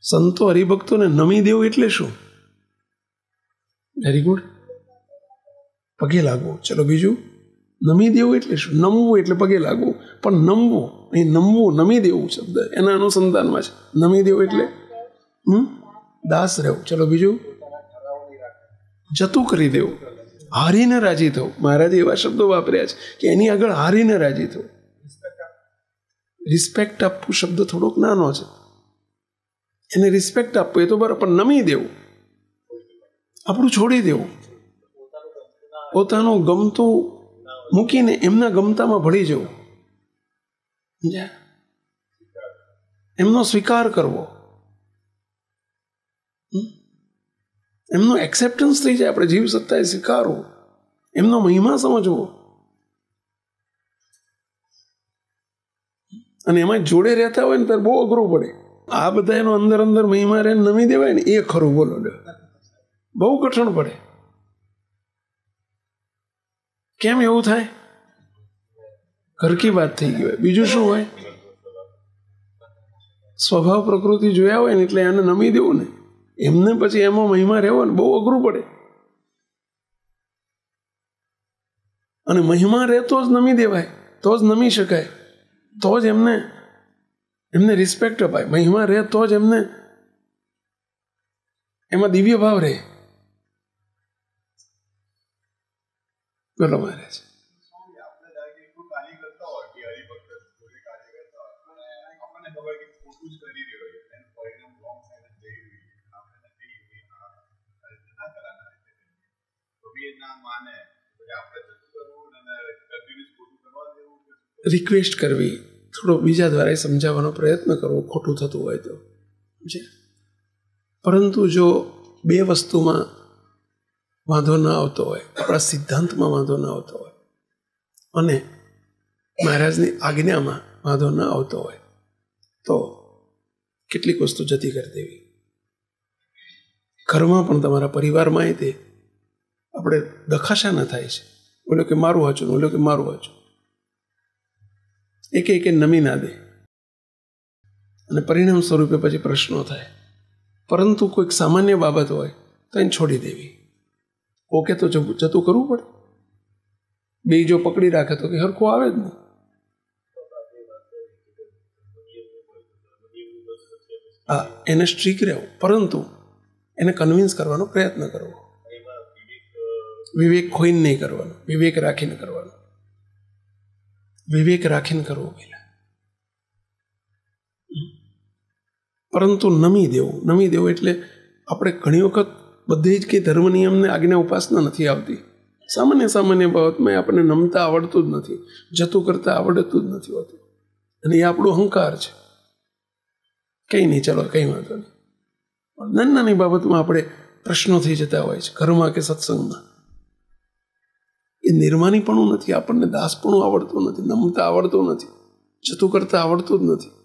સંતો હરિભક્તોને નમી દેવું એટલે શું? વેરી ગુડ, પગે લાગવું. ચલો બીજું, નમી દેવું એટલે શું? નમવું એટલે પગે લાગવું, પણ નમવું અહીં નમવું, નમી દેવું શબ્દ એના અનુસંધાનમાં છે. નમી દેવું એટલે દાસ રહેવું. ચલો બીજું, જતું કરી દેવું, હારીને રાજી થવું. મહારાજે એવા શબ્દો વાપર્યા છે કે એની આગળ હારીને રાજી થવું. રિસ્પેક્ટ આપવું શબ્દ થોડોક નાનો છે, એને રિસ્પેક્ટ આપવું એ તો બરાબર, પણ નમી દેવું, આપણું છોડી દેવું, પોતાનું ગમતું મૂકીને એમના ગમતામાં ભળી જવું, એમનો સ્વીકાર કરવો, એમનો એક્સેપ્ટન્સ થઈ જાય. આપણે જીવ સત્તાએ સ્વીકારવું, એમનો મહિમા સમજવો, અને એમાં જોડે રહેતા હોય ને ત્યારે બહુ અઘરું પડે. આ બધા એનો અંદર અંદર મહિમા રહે નમી દેવાય ને એ ખરું. બોલો, બહુ કઠણ પડે. કેમ એવું થાય? ઘર કી વાત થઈ ગઈ હોય. બીજું શું હોય? સ્વભાવ પ્રકૃતિ જોયા હોય ને એટલે એને નમી દેવું ને, એમને પછી એમાં મહિમા રહેવો ને બહુ અઘરું પડે. અને મહિમા રહે તો જ નમી દેવાય, તો જ નમી શકાય, તો જ એમને રિસ્પેક્ટ અપાય. મહિમા રહે તો જ એમને એમાં દિવ્ય ભાવ રહે. બોલો મહારાજ. રિક્વેસ્ટ કરવી, થોડો બીજા દ્વારા સમજાવવાનો પ્રયત્ન કરવો ખોટું થતું હોય તો. પરંતુ જો બે વસ્તુમાં વાંધો ન આવતો હોય, આપણા સિદ્ધાંતમાં વાંધો ન આવતો હોય અને મહારાજની આજ્ઞામાં વાંધો ન આવતો હોય તો કેટલીક વસ્તુ જતી કરી દેવી. ઘરમાં પણ તમારા પરિવારમાં તે આપણે દખાશા ન થાય છે. બોલો કે મારું વાંચું, બોલો કે મારું વાંચું, એક નમી ના દે અને પરિણામ સ્વરૂપે પછી પ્રશ્નો થાય. પરંતુ કોઈક સામાન્ય બાબત હોય તો એને છોડી દેવી. ઓકે તો જતું કરવું પડે. બે જો પકડી રાખે તો કે હરખું આવે જ નહીં. હા, એને સ્ટ્રીક રહેવું, પરંતુ એને કન્વિન્સ કરવાનો પ્રયત્ન કરવો. વિવેક ખોઈને નહીં કરવાનો, વિવેક રાખીને કરવાનો. વિવેક રાખીને કરવું પહેલા, પરંતુ નમી દેવું એટલે આપણે ઘણી વખત બધે જ કે ધર્મ નિયમને આજ્ઞા ઉપાસના નથી આવતી. સામાન્ય બાબતમાં આપણને નમતા આવડતું જ નથી, જતું કરતા આવડતું જ નથી હોતું, અને એ આપણો અહંકાર છે. કંઈ નહીં, ચલો કંઈ વાંધો નહીં. નાની બાબતમાં આપણે પ્રશ્નો થઈ જતા હોય છે, ઘરમાં કે સત્સંગમાં. એ નિર્માનીપણું નથી, આપણને દાસપણું આવડતું નથી, નમતા આવડતું નથી, જતું કરતા આવડતું જ નથી,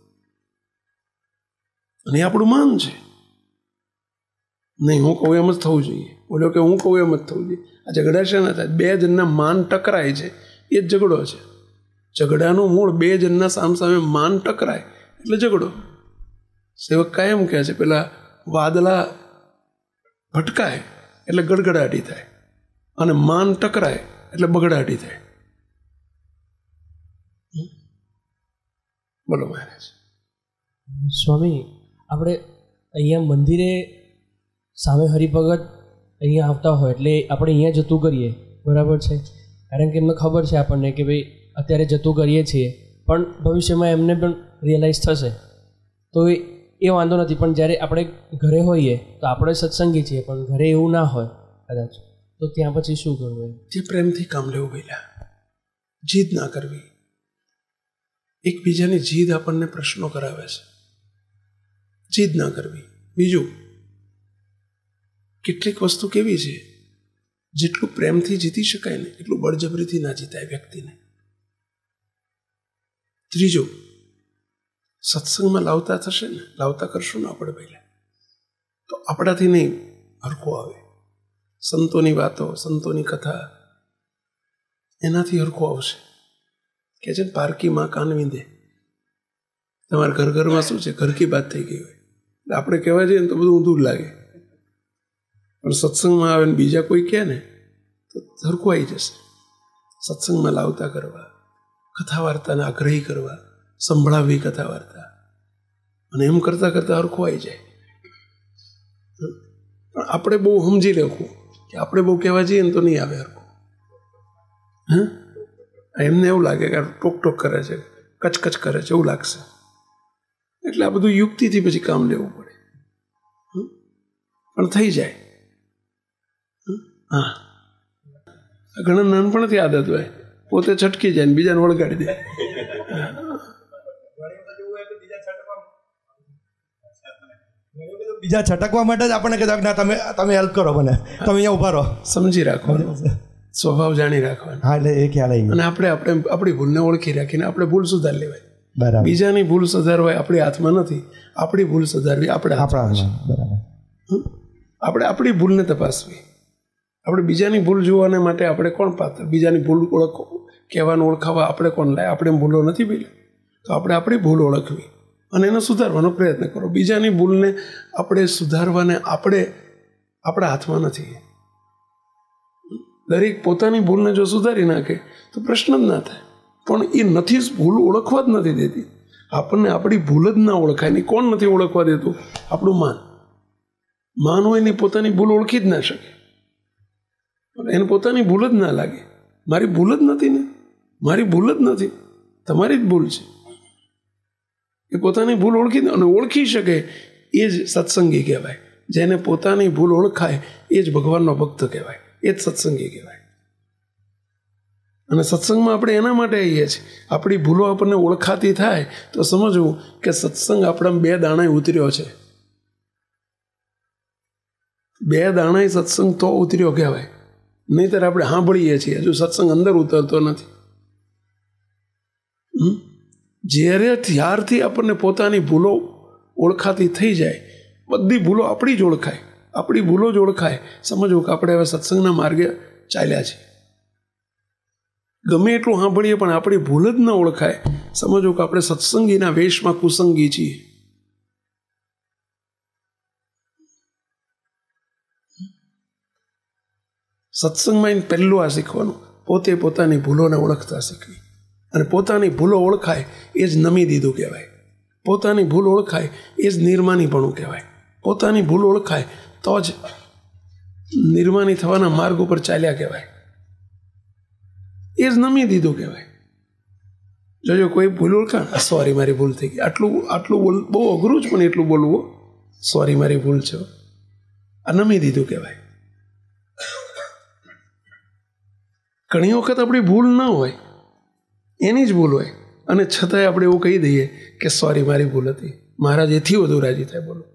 અને એ આપણું માન છે. નહીં, હું કહું એમ જ થવું જોઈએ, બોલો કે હું કહું એમ જ થવું જોઈએ. આ ઝઘડા શાના થાય? બે જણના માન ટકરાય છે, એ જ ઝઘડો છે. ઝઘડાનું મૂળ બે જણના સામસામે માન ટકરાય એટલે ઝઘડો. સેવક કાયમ કહે છે, પેલા વાદળા ભટકાય એટલે ગડગડાટી થાય, અને માન ટકરાય એટલે બગડાટી થાય. બોલો મહારાજ. સ્વામી, આપણે અહીંયા મંદિરે સામે હરિભગત અહીંયા આવતા હોય એટલે આપણે અહીંયા જતું કરીએ, બરાબર છે? કારણ કે એમને ખબર છે આપણને કે ભાઈ અત્યારે જતું કરીએ છીએ, પણ ભવિષ્યમાં એમને પણ રિયલાઇઝ થશે તો એ વાંધો નથી. પણ જ્યારે આપણે ઘરે હોઈએ તો આપણે સત્સંગી છીએ, પણ ઘરે એવું ના હોય કદાચ, તો ત્યાં પછી શું કરવું? તે પ્રેમથી કામ લેવું પહેલા, જીદ ના કરવી. એકબીજાની જીદ આપણને પ્રશ્નો કરાવે છે, જીદ ના કરવી. બીજું, કેટલીક વસ્તુ કેવી છે, જેટલું પ્રેમથી જીતી શકાય ને એટલું બળજબરીથી ના જીતાય વ્યક્તિને. ત્રીજું, સત્સંગમાં લાવતા થશે ને, લાવતા કરશું ને આપણે પહેલા, તો આપણાથી નહીં હરખું આવે. સંતોની વાતો, સંતોની કથા, એનાથી હરખું આવશે. કે છે પારકી માં કાન વિંધે. તમારા ઘરમાં શું છે, ઘર કી વાત થઈ ગઈ હોય, આપણે કહેવા જઈએ ને તો બધું ઊંધું લાગે, પણ સત્સંગમાં આવે ને બીજા કોઈ કહે ને તો સરખું આવી જશે. સત્સંગમાં લાવતા કરવા, કથા વાર્તાને આગ્રહી કરવા, સંભળાવવી કથા વાર્તા, અને એમ કરતાં કરતાં સરખું આવી જાય. પણ આપણે બહુ સમજી લેવું કે આપણે બહુ કહેવા જઈએ ને તો નહીં આવે સરખું. એમને એવું લાગે કે ટોક ટોક કરે છે, કચકચ કરે છે, એવું લાગશે. એટલે આ બધું યુક્તિથી પછી કામ લેવું પડે, પણ થઈ જાય. હા, ઘણા નાનપણથી આદત હોય, પોતે છટકી જાય ને બીજાને વળગાડી દે. બીજા છટકવા માટે જ આપણને કહેતા ના તમે હેલ્પ કરો, મને તમે અહીંયા ઉભા રહો. સમજી રાખવાનું, સ્વભાવ જાણી રાખવાનો. હા, એટલે એ ખ્યાલ આવી. અને આપણે આપણી ભૂલને ઓળખી રાખીને આપણે ભૂલ સુધારી લેવાય. બરાબર. બીજાની ભૂલ સુધારવા આપણી હાથમાં નથી, આપણી ભૂલ સુધારવી આપણે હાથમાં. બરાબર. આપણે આપણી ભૂલને તપાસવી. આપણે બીજાની ભૂલ જોવાને માટે આપણે કોણ પાત્ર? બીજાની ભૂલ કહેવાનું ઓળખાવા આપણે કોણ લાય? આપણે ભૂલો નથી પેલી, તો આપણે આપણી ભૂલ ઓળખવી અને એને સુધારવાનો પ્રયત્ન કરો. બીજાની ભૂલને આપણે સુધારવાને આપણા હાથમાં નથી. દરેક પોતાની ભૂલને જો સુધારી નાખે તો પ્રશ્ન જ ના થાય. પણ એ નથી, ભૂલ ઓળખવા જ નથી દેતી આપણને. આપણી ભૂલ જ ના ઓળખાય. નહીં, કોણ નથી ઓળખવા દેતું? આપણું માન હોય ને પોતાની ભૂલ ઓળખી જ ના શકે. એને પોતાની ભૂલ જ ના લાગે. મારી ભૂલ જ નથી ને, મારી ભૂલ જ નથી, તમારી જ ભૂલ છે. એ પોતાની ભૂલ ઓળખી શકે એ જ સત્સંગી કહેવાય. જેને પોતાની ભૂલ ઓળખાય એ જ ભગવાનનો ભક્ત કહેવાય, એ જ સત્સંગી કહેવાય. અને સત્સંગમાં આપણે એના માટે આવીએ છીએ. આપણી ભૂલો આપણને ઓળખાતી થાય તો સમજવું કે સત્સંગ આપણા 2 દાણા ઉતર્યો છે. 2 દાણા સત્સંગ તો ઉતર્યો કહેવાય. નહીંતર આપણે સાંભળીએ છીએ, હજુ સત્સંગ અંદર ઉતરતો નથી. ત્યારથી આપણને પોતાની ભૂલો ઓળખાતી થઈ જાય, બધી ભૂલો આપણી જ ઓળખાય, આપણી ભૂલો જ ઓળખાય, સમજવું કે આપણે હવે સત્સંગના માર્ગે ચાલ્યા છીએ. ગમે એટલું સાંભળીએ પણ આપણી ભૂલ જ ન ઓળખાય, સમજવું કે આપણે સત્સંગીના વેશમાં કુસંગી છીએ. સત્સંગમાં પહેલું આ શીખવાનું, પોતે પોતાની ભૂલોને ઓળખતા શીખવી. અને પોતાની ભૂલો ઓળખાય એ જ નમી દીધું કહેવાય. પોતાની ભૂલ ઓળખાય એ જ નિર્માનીપણું કહેવાય. પોતાની ભૂલ ઓળખાય તો જ નિર્માની થવાના માર્ગ ઉપર ચાલ્યા કહેવાય. એ જ નમી દીધું કહેવાય. જોજો કોઈ ભૂલ ઓળખાણ, સોરી મારી ભૂલ થઈ ગઈ, આટલું બહુ અઘરું જ, પણ એટલું બોલવું, સોરી મારી ભૂલ છે, આ નમી દીધું કહેવાય. ઘણી વખત આપણી ભૂલ ન હોય, એની જ ભૂલ હોય, અને છતાંય આપણે એવું કહી દઈએ કે સોરી મારી ભૂલ હતી. મહારાજ એથી વધુ રાજી થાય, બોલો.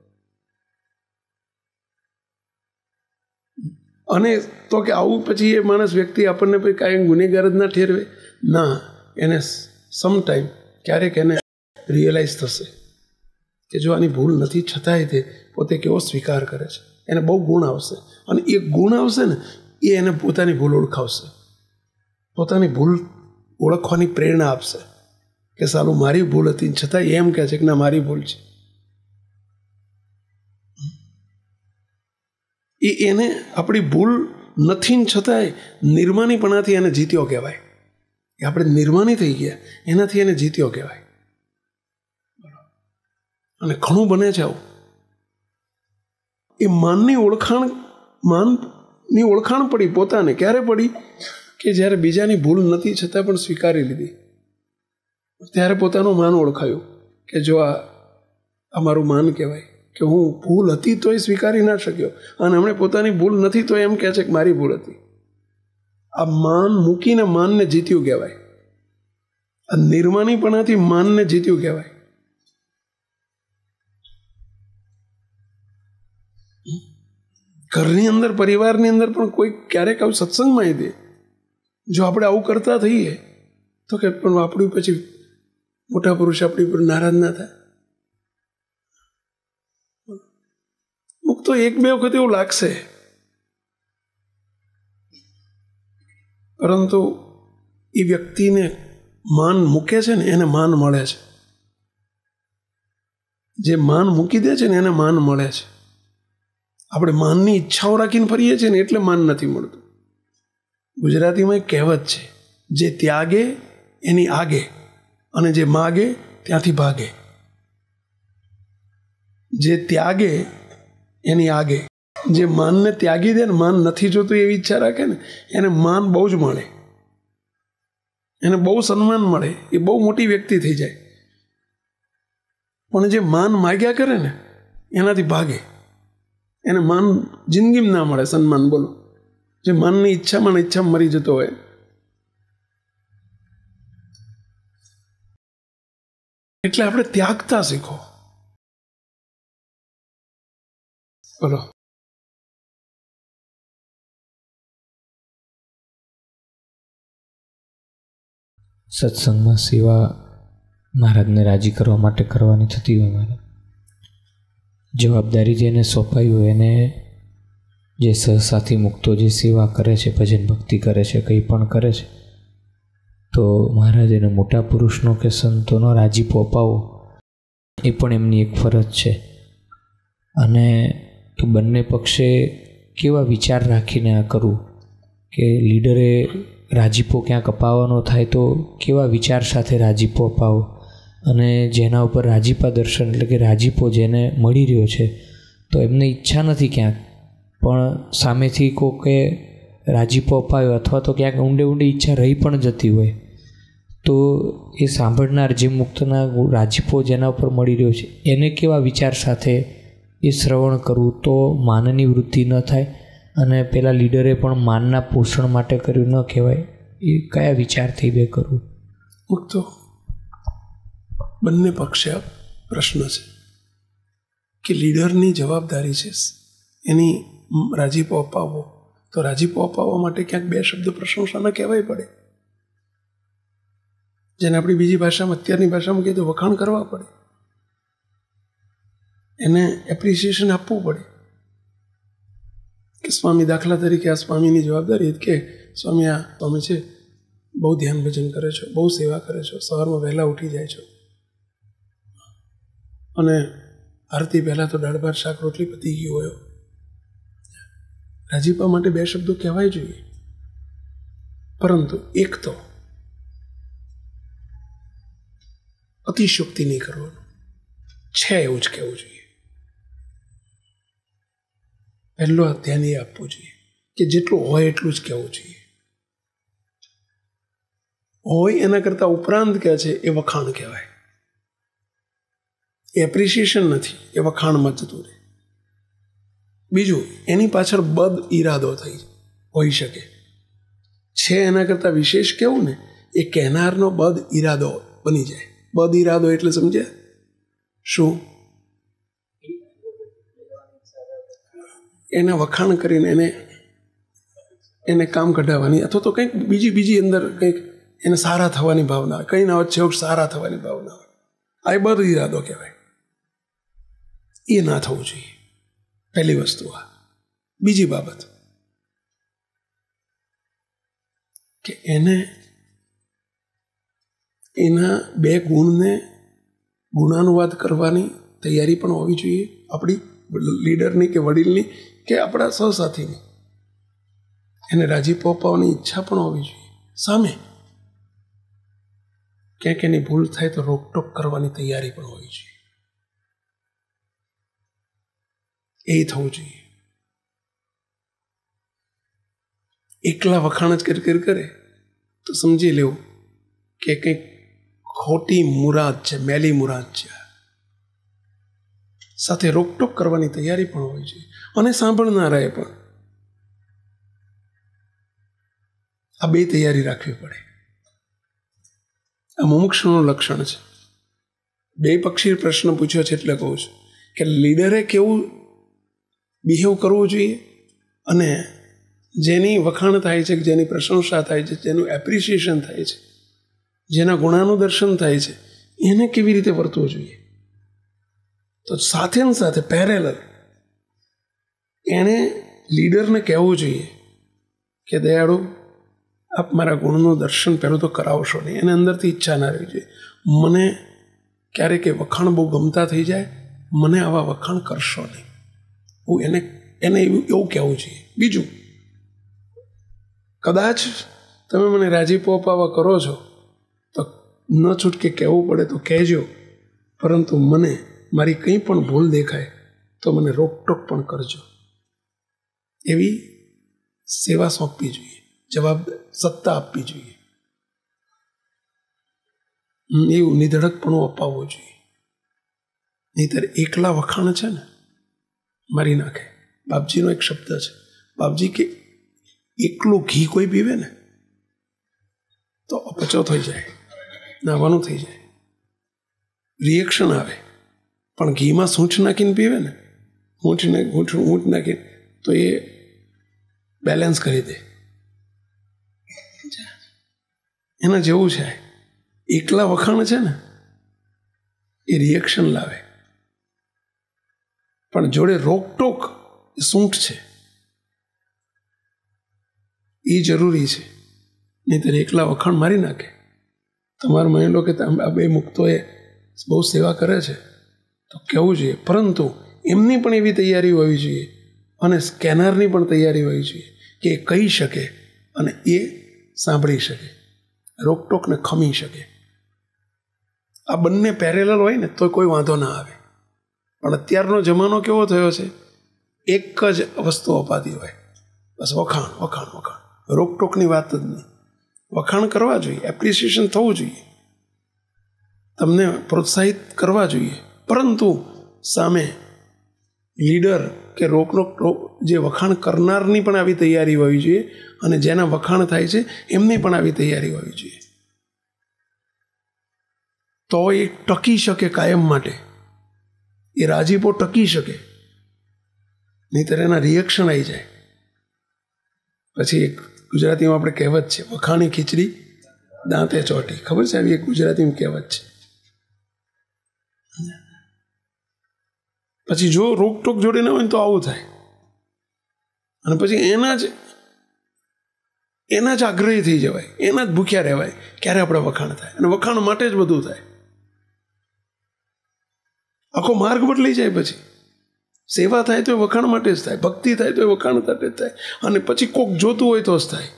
અને તો કે આવું પછી એ માણસ વ્યક્તિ આપણને પછી કાંઈ ગુનેગાર જ ના ઠેરવે ના. એને સમટાઈમ ક્યારેક એને રિયલાઇઝ થશે કે જો આની ભૂલ નથી, છતાંય તે પોતે કેવો સ્વીકાર કરે છે. એને બહુ ગુણ આવશે, અને એ ગુણ આવશે ને એ એને પોતાની ભૂલ ઓળખાવશે, પોતાની ભૂલ ઓળખવાની પ્રેરણા આપશે કે સાલું મારી ભૂલ હતી, છતાં એમ કહે છે કે ના મારી ભૂલ છે. એને આપણી ભૂલ નથી ને છતાંય નિર્માનીપણાથી એને જીત્યો કહેવાય. કે આપણે નિર્માની થઈ ગયા એનાથી એને જીત્યો કહેવાય. અને ઘણું બને છે આવું. એ માનની ઓળખાણ પડી પોતાને. ક્યારે પડી? કે જ્યારે બીજાની ભૂલ નથી છતાં પણ સ્વીકારી લીધી, ત્યારે પોતાનું માન ઓળખાયું કે જો આ મારું માન કહેવાય કે હું ભૂલ હતી તોય સ્વીકારી ના શક્યો, અને હમણે પોતાની ભૂલ નથી તો એમ કહે છે કે મારી ભૂલ હતી. આ માન મૂકીને માનને જીત્યું કહેવાય. આ નિર્માનીપણાથી માનને જીત્યું કહેવાય. ઘરની અંદર, પરિવારની અંદર પણ કોઈ ક્યારેક આવું સત્સંગમાં દે, જો આપણે આવું કરતા થઈએ તો કે પણ આપણી પછી મોટા પુરુષ આપણી પર નારાજ ના થાય. મુક તો 1-2 વખત એવું લાગશે, પરંતુ એ વ્યક્તિને માન મૂકે છે ને એને માન મળે છે. જે માન મૂકી દે છે ને એને માન મળે છે. આપણે માનની ઈચ્છાઓ રાખીને ફરીએ છીએ ને એટલે માન નથી મળતું. ગુજરાતીમાં એક કહેવત છે, જે ત્યાગે એની આગે અને જે માગે ત્યાંથી ભાગે. જે ત્યાગે એની આગે, જે માનને ત્યાગી દે ને, માન નથી જોતું એવી ઈચ્છા રાખે ને, એને માન બહુ જ મળે, એને બહુ સન્માન મળે, એ બહુ મોટી વ્યક્તિ થઈ જાય. પણ જે માન માગ્યા કરે ને એનાથી ભાગે, એને માન જિંદગીમાં ના મળે, સન્માન. બોલો, જે માનની ઈચ્છામાં મરી જતો હોય. એટલે આપણે ત્યાગતા શીખો. બોલો. સત્સંગમાં સેવા મહારાજને રાજી કરવા માટે કરવાની થતી હોય, મારે જવાબદારી જેને સોંપાઈ હોય એને, જે સહસાથી મુક્તો જે સેવા કરે છે, ભજન ભક્તિ કરે છે, કંઈ પણ કરે છે, તો મહારાજ એને મોટા પુરુષનો કે સંતોનો રાજીપો અપાવો એ પણ એમની એક ફરજ છે. અને તો બંને પક્ષે કેવા વિચાર રાખીને આ કરવું કે લીડરે રાજીપો ક્યાંક અપાવવાનો થાય તો કેવા વિચાર સાથે રાજીપો અપાવો, અને જેના ઉપર રાજીપા દર્શન એટલે કે રાજીપો જેને મળી રહ્યો છે તો એમને ઈચ્છા નથી ક્યાંક, પણ સામેથી કોકે રાજીપો અપાયો અથવા તો ક્યાંક ઊંડે ઊંડે ઈચ્છા રહી પણ જતી હોય, તો એ સાંભળનાર જે મુક્તના રાજીપો જેના ઉપર મળી રહ્યો છે એને કેવા વિચાર સાથે એ શ્રવણ કરવું તો માનની વૃદ્ધિ ન થાય અને પેલા લીડરે પણ માનના પોષણ માટે કર્યું ન કહેવાય, એ કયા વિચારથી બે કરવું? મુક્તો બંને પક્ષે પ્રશ્ન છે કે લીડરની જવાબદારી છે એની રાજીપો અપાવવો, તો રાજીપો અપાવવા માટે ક્યાંક બે શબ્દ પ્રશંસાના કહેવાય પડે, જેને આપણી બીજી ભાષામાં, અત્યારની ભાષામાં કહીએ તો વખાણ કરવા પડે, એને એપ્રિસિએશન આપવું પડે. કે સ્વામી દાખલા તરીકે આ સ્વામીની જવાબદારી કે સ્વામી આ સ્વામી છે, બહુ ધ્યાન ભજન કરે છો, બહુ સેવા કરે છો, સવારમાં વહેલા ઉઠી જાય છો, અને આરતી પહેલાં તો દાળ ભાત શાક રોટલી પતી ગયું હોય. રાજીપા માટે બે શબ્દો કહેવાય જોઈએ, પરંતુ એક તો અતિશયોક્તિ નહીં કરવાનું, છે એવું જ કહેવું જોઈએ. પહેલો ધ્યાન એ આપવું જોઈએ કે જેટલું હોય એટલું જ કહેવું જોઈએ. હોય એના કરતાં ઉપરાંત કહે છે એ વખાણ કહેવાય, એ એપ્રિસિએશન નથી, એ વખાણમાં જતું રહે. બીજું, એની પાછળ બદ ઈરાદો થઈ હોઈ શકે છે, એના કરતાં વિશેષ કેવું ને, એ કહેનારનો બદ ઈરાદો બની જાય. બદ ઈરાદો એટલે સમજ્યા શું? એને વખાણ કરીને એને કામ કઢાવવાની અથવા તો કંઈક બીજી અંદર કંઈક એને સારા થવાની ભાવના હોય, કંઈ ના છેવટ સારા થવાની ભાવના હોય, આ એ બદ ઈરાદો કહેવાય. એ ના થવું જોઈએ, પહેલી વસ્તુ આ. બીજી બાબત કે એના બે ગુણને ગુણાનુવાદ કરવાની તૈયારી પણ હોવી જોઈએ, આપણી લીડરની કે વડીલની કે આપણા સહસાથીની. એને રાજીપો અપાવવાની ઈચ્છા પણ હોવી જોઈએ. સામે ક્યાંક એની ભૂલ થાય તો રોકટોક કરવાની તૈયારી પણ હોવી જોઈએ. એ થવું જોઈએ. એકલા વખાણ જ કરે તો સમજી લેવું કે કંઈક ખોટી મુરાદ છે, મેલી મુરાદ છે. સાથે રોકટોક કરવાની તૈયારી પણ હોવી જોઈએ, અને સાંભળનારાએ પણ આ બે તૈયારી રાખવી પડે. આ મુમુક્ષુનું લક્ષણ છે. બે પક્ષી પ્રશ્ન પૂછ્યો છે એટલે કહું છું કે લીડરે કેવું બિહેવ કરવું જોઈએ, અને જેની વખાણ થાય છે, જેની પ્રશંસા થાય છે, જેનું એપ્રિસિએશન થાય છે, જેના ગુણાનું દર્શન થાય છે, એને કેવી રીતે વર્તવું જોઈએ. તો સાથે ને સાથે પેરેલલ એણે લીડરને કહેવું જોઈએ કે દયાળુ, આપ મારા ગુણનું દર્શન પહેલું તો કરાવશો નહીં. એને અંદરથી ઈચ્છા ના રહેવી જોઈએ. મને ક્યારેક એ વખાણ બહુ ગમતા થઈ જાય મને આવા વખાણ કરશો નહીં. હું એને એવું કહેવું જોઈએ. બીજું, કદાચ તમે મને રાજીપો અપાવવા કરો છો તો ન છૂટકે કહેવું પડે તો કહેજો, પરંતુ મને મારી કંઈ પણ ભૂલ દેખાય તો મને રોકટોક પણ કરજો. એવી સેવા સોંપવી જોઈએ, સત્તા આપવી જોઈએ, એવું નિધડકપણું અપાવવું જોઈએ. નહીંતર એકલા વખાણ છે ને મારી નાખે. બાપજીનો એક શબ્દ છે, બાપજી કે એકલું ઘી કોઈ પીવે ને તો અપચો થઈ જાય, નાવાનું થઈ જાય, રિએક્શન આવે. પણ ઘીમાં સૂંઠ નાખીને પીવે ને, ઊંટ નાખીને, તો એ બેલેન્સ કરી દે. એના જેવું છે. એકલા વખાણ છે ને એ રિએક્શન લાવે, પણ જોડે રોકટોક એ સૂંઠ છે, એ જરૂરી છે. નહીંતર એકલા વખાણ મારી નાખે. તમારે માની લો કે આ બે મુક્તોએ બહુ સેવા કરે છે તો કહેવું જોઈએ, પરંતુ એમની પણ એવી તૈયારી હોવી જોઈએ અને સ્કેનરની પણ તૈયારી હોવી જોઈએ કે એ કહી શકે અને એ સાંભળી શકે, રોકટોકને ખમી શકે. આ બંને પેરેલલ હોય ને તો કોઈ વાંધો ના આવે. પણ અત્યારનો જમાનો કેવો થયો છે, એક જ વસ્તુ અપાતી હોય, બસ વખાણ વખાણ વખાણ, રોકટોકની વાત જ નહીં. વખાણ કરવા જોઈએ, એપ્રિસિએશન થવું જોઈએ, તમને પ્રોત્સાહિત કરવા જોઈએ, પરંતુ સામે લીડર કે રોકટોક જે વખાણ કરનારની પણ આવી તૈયારી હોવી જોઈએ અને જેના વખાણ થાય છે એમની પણ આવી તૈયારી હોવી જોઈએ. તો એ ટકી શકે કાયમ માટે, એ રાજીપો ટકી શકે. નહીંતર એના રિએક્શન આવી જાય. પછી એક ગુજરાતીમાં આપણે કહેવત છે, વખાણી ખીચડી દાંતે ચોટી. ખબર છે આવી એક ગુજરાતીમાં કહેવત છે. પછી જો રોકટોક જોડે ના હોય ને તો આવું થાય. અને પછી એના જ આગ્રહી થઈ જવાય, એના જ ભૂખ્યા રહેવાય ક્યારે આપણે વખાણ થાય. અને વખાણ માટે જ બધું થાય. આખો માર્ગ બદલાઈ જાય. પછી સેવા થાય તો એ વખાણ માટે જ થાય, ભક્તિ થાય તો એ વખાણ માટે જ થાય, અને પછી કોક જોતું હોય તો જ થાય.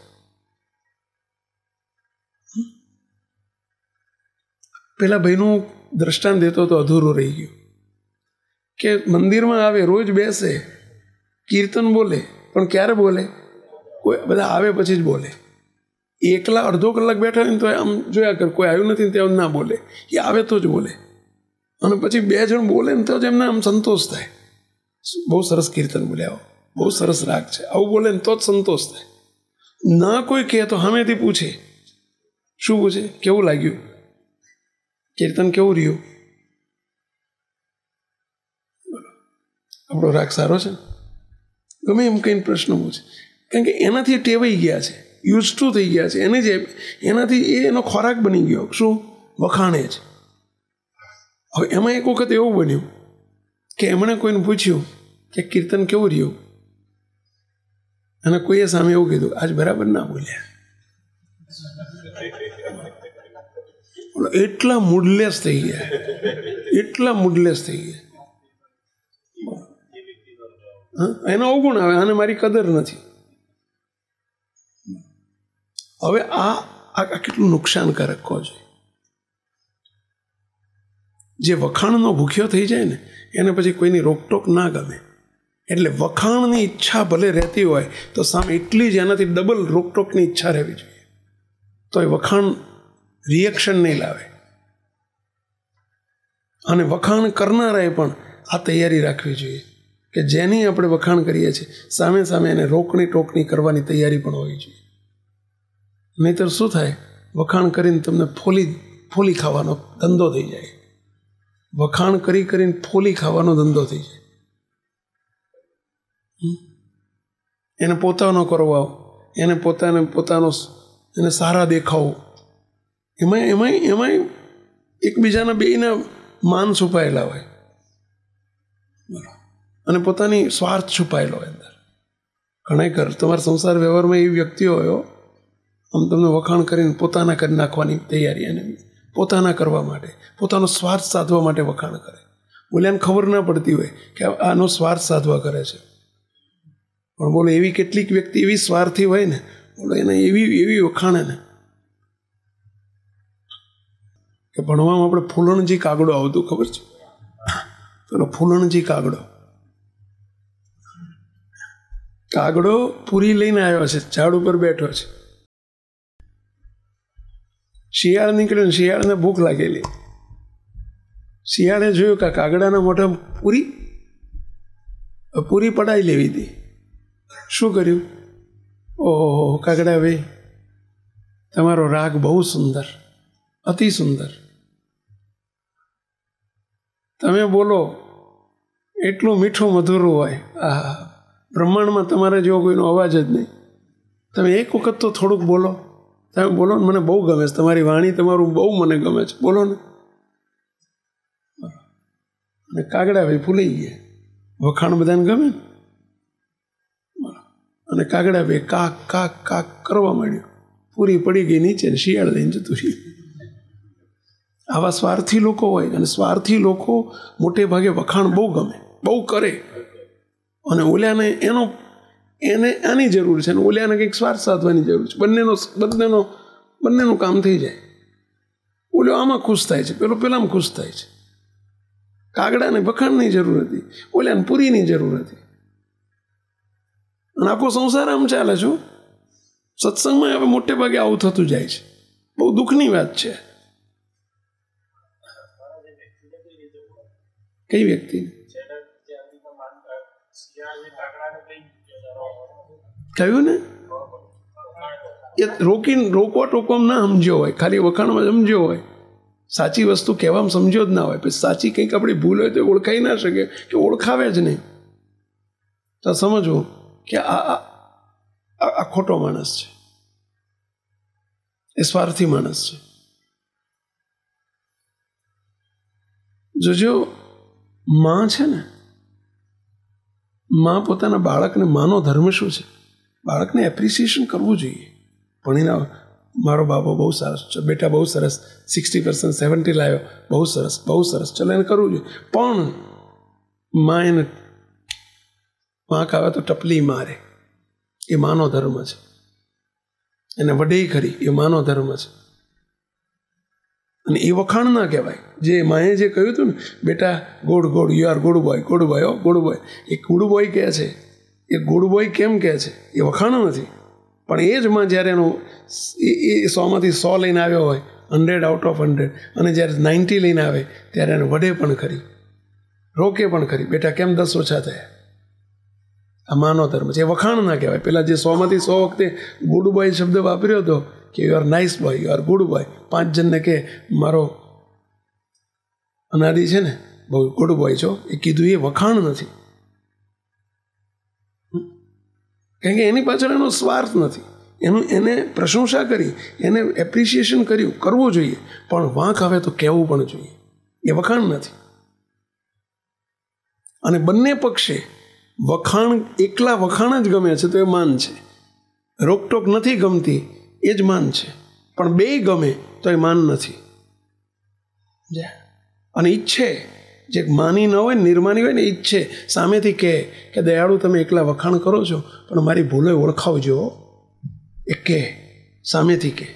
પેલા ભાઈનું દ્રષ્ટાંત દેતો તો અધૂરું રહી ગયું કે મંદિરમાં આવે, રોજ બેસે, કીર્તન બોલે, પણ ક્યારે બોલે? કોઈ બધા આવે પછી જ બોલે. એકલા અડધો કલાક બેઠા હોય ને તો આમ જોયા કર, કોઈ આવ્યું નથી ત્યાં ના બોલે. એ આવે તો જ બોલે. અને પછી 2 જણ બોલે ને તો જ એમને આમ સંતોષ થાય. બહુ સરસ કીર્તન બોલ્યા, બહુ સરસ રાગ છે, આવું બોલે ને તો જ સંતોષ થાય. ના કોઈ કહે તો સામેથી પૂછે. શું પૂછે? કેવું લાગ્યું કીર્તન, કેવું રહ્યું? આપણો રાગ સારો છે? ગમે એમ કઈ પ્રશ્ન પૂછે, કારણ કે એનાથી ટેવાઈ ગયા છે, યુઝ ટુ થઈ ગયા છે. એનાથી એનો ખોરાક બની ગયો. શું? વખાણે જ. હવે એમાં એક વખત એવું બન્યું કે એમણે કોઈને પૂછ્યું કે કીર્તન કેવું રહ્યું, અને કોઈએ સામે એવું કીધું આજ બરાબર ના બોલ્યા. એટલા મૂડલેસ થઈ ગયા, એટલા મૂડલેસ થઈ ગયા. એનો અવગુણ આવે, આને મારી કદર નથી. હવે આ કેટલું નુકસાનકારક કહો છે. જે વખાણનો ભૂખ્યો થઈ જાય ને એને પછી કોઈની રોકટોક ના ગમે. એટલે વખાણની ઈચ્છા ભલે રહેતી હોય તો સામે એટલી જ એનાથી ડબલ રોકટોકની ઈચ્છા રહેવી જોઈએ, તો એ વખાણ રિએક્શન નહીં લાવે. અને વખાણ કરનારાએ પણ આ તૈયારી રાખવી જોઈએ કે જેની આપણે વખાણ કરીએ છીએ સામે સામે એને રોકણી ટોકણી કરવાની તૈયારી પણ હોવી જોઈએ. નહીંતર શું થાય? વખાણ કરીને તમને ફોલી ખાવાનો ધંધો થઈ જાય. વખાણ કરીને ફોલી ખાવાનો ધંધો થઈ જાય. એને પોતાનો કરવો, એને એને સારા દેખાવું, એમાં એકબીજાના બેયના માન છુપાયેલા હોય અને પોતાની સ્વાર્થ છુપાયેલો હોય અંદર. ઘણા તમારા સંસાર વ્યવહારમાં એવી વ્યક્તિઓ હોય આમ તમને વખાણ કરીને પોતાના કરી નાખવાની તૈયારી, એને પોતાના કરવા માટે, પોતાનો સ્વાર્થ સાધવા માટે વખાણ કરે. ઓલાને ખબર ના પડતી હોય કે આનો સ્વાર્થ સાધવા કરે છે. પણ બોલો એવી કેટલીક વ્યક્તિ એવી સ્વાર્થી હોય ને, બોલો એને એવી વખાણે ને કે ભણવામાં આપણે ફૂલણજી કાગડો આવતું, ખબર છે? પેલો ફૂલણજી કાગડો પૂરી લઈને આવ્યો છે, ઝાડ ઉપર બેઠો છે. શિયાળ નીકળ્યો ને શિયાળને ભૂખ લાગેલી. શિયાળે જોયું કે કાગડાના મોઢા પૂરી પડાઈ લેવી હતી. શું કર્યું? ઓહો કાગડા ભાઈ, તમારો રાગ બહુ સુંદર, અતિ સુંદર. તમે બોલો એટલું મીઠું મધુરું હોય, આ બ્રહ્માંડમાં તમારા જેવો કોઈનો અવાજ જ નહીં. તમે એક વખત તો થોડુંક બોલો, તમે બોલો ને, મને બહુ ગમે છે તમારી વાણી, તમારું બહુ મને ગમે છે, બોલો ને. અને કાગડા ભાઈ ફૂલાઈ ગયા. વખાણ બધાને ગમે ને. અને કાગડા ભાઈ કાક કાક કાક કરવા માંડ્યું. પૂરી પડી ગઈ નીચે ને શિયાળ લઈને જતું રહ્યું. આવા સ્વાર્થી લોકો હોય, અને સ્વાર્થી લોકો મોટે ભાગે વખાણ બહુ ગમે, બહુ કરે. અને ઓલ્યાને એને આની જરૂર છે ને ઓલ્યાને કંઈક સ્વાર્થ સાધવાની જરૂર છે. બંનેનું કામ થઈ જાય. ઓલ્યો આમાં ખુશ થાય છે, પેલામાં ખુશ થાય છે. કાગડાને વખાણની જરૂર હતી, ઓલ્યાને પૂરીની જરૂર હતી. અને આખો સંસાર આમ ચાલે છે. સત્સંગમાં હવે મોટે ભાગે આવું થતું જાય છે. બહુ દુઃખની વાત છે. કઈ વ્યક્તિને કહ્યું ને? એ રોકવા ટોકવામાં ના સમજ્યો હોય, ખાલી વખાણમાં સમજ્યો હોય. સાચી વસ્તુ કહેવામાં સમજ્યો જ ના હોય. પછી સાચી કંઈક આપણી ભૂલ હોય તો ઓળખાઈ ના શકે, કે ઓળખાવે જ નહીં. તો સમજવું કે આ ખોટો માણસ છે, એ સ્વાર્થી માણસ છે. જોજો માં છે ને, માં પોતાના બાળકને, માનો ધર્મ શું છે? બાળકને એપ્રિસિએશન કરવું જોઈએ. ભણીને મારો બાબો બહુ સરસ છે, બેટા બહુ સરસ, 60% 70 લાવ્યો, બહુ સરસ બહુ સરસ, ચલો એને કરવું જોઈએ. પણ માં એને વાંક આવે તો ટપલી મારે, એ માનો ધર્મ છે. એને વડે કરી, એ માનો ધર્મ છે. અને એ વખાણ ના કહેવાય. જે માએ જે કહ્યું હતું ને, બેટા good good, you are good boy, good boy, ઓ ગુડ બોય. એ ગુડ બોય કહે છે. એ ગુડ બોય કેમ કહે છે? એ વખાણ નથી. પણ એ જ માં જ્યારે એનું એ 100માંથી 100 લઈને આવ્યો હોય, 100 આઉટ ઓફ 100, અને જ્યારે 90 લઈને આવે ત્યારે એને વડે પણ ખરી, રોકે પણ ખરી. બેટા કેમ 10 ઓછા થયા? આ માનો ધર્મ છે. એ વખાણ ના કહેવાય. પેલા જે 100માંથી 100 વખતે ગુડ બોય શબ્દ વાપર્યો હતો, કે you are nice boy, you are good boy. 5 જણને કે મારો અનાદિ છે ને બહુ ગુડ બોય છો, એ કીધું એ વખાણ નથી. કારણ કે એની પાછળ એનો સ્વાર્થ નથી. એને પ્રશંસા કરી, એને એપ્રિસિએશન કર્યું, કરવું જોઈએ. પણ વાંક આવે તો કહેવું પણ જોઈએ. એ વખાણ નથી. અને બંને પક્ષે વખાણ, એકલા વખાણ જ ગમે છે તો એ માન છે. રોકટોક નથી ગમતી એ જ માન છે. પણ બેય ગમે તો એ માન નથી. અને ઈચ્છે, જે માની ન હોય, નિર્માની હોય ને, ઈચ્છે સામેથી કે દયાળુ તમે એકલા વખાણ કરો છો, પણ મારી ભૂલો ઓળખાવજો. એ કે સામેથી કે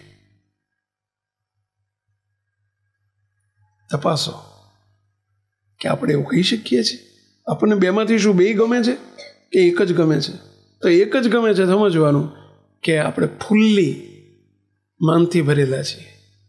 તપાસો કે આપણે એવું કહી શકીએ છીએ? આપણને બેમાંથી શું બેય ગમે છે કે એક જ ગમે છે? તો એક જ ગમે છે સમજવાનું કે આપણે ફૂલ્લી માનથી ભરેલા છીએ.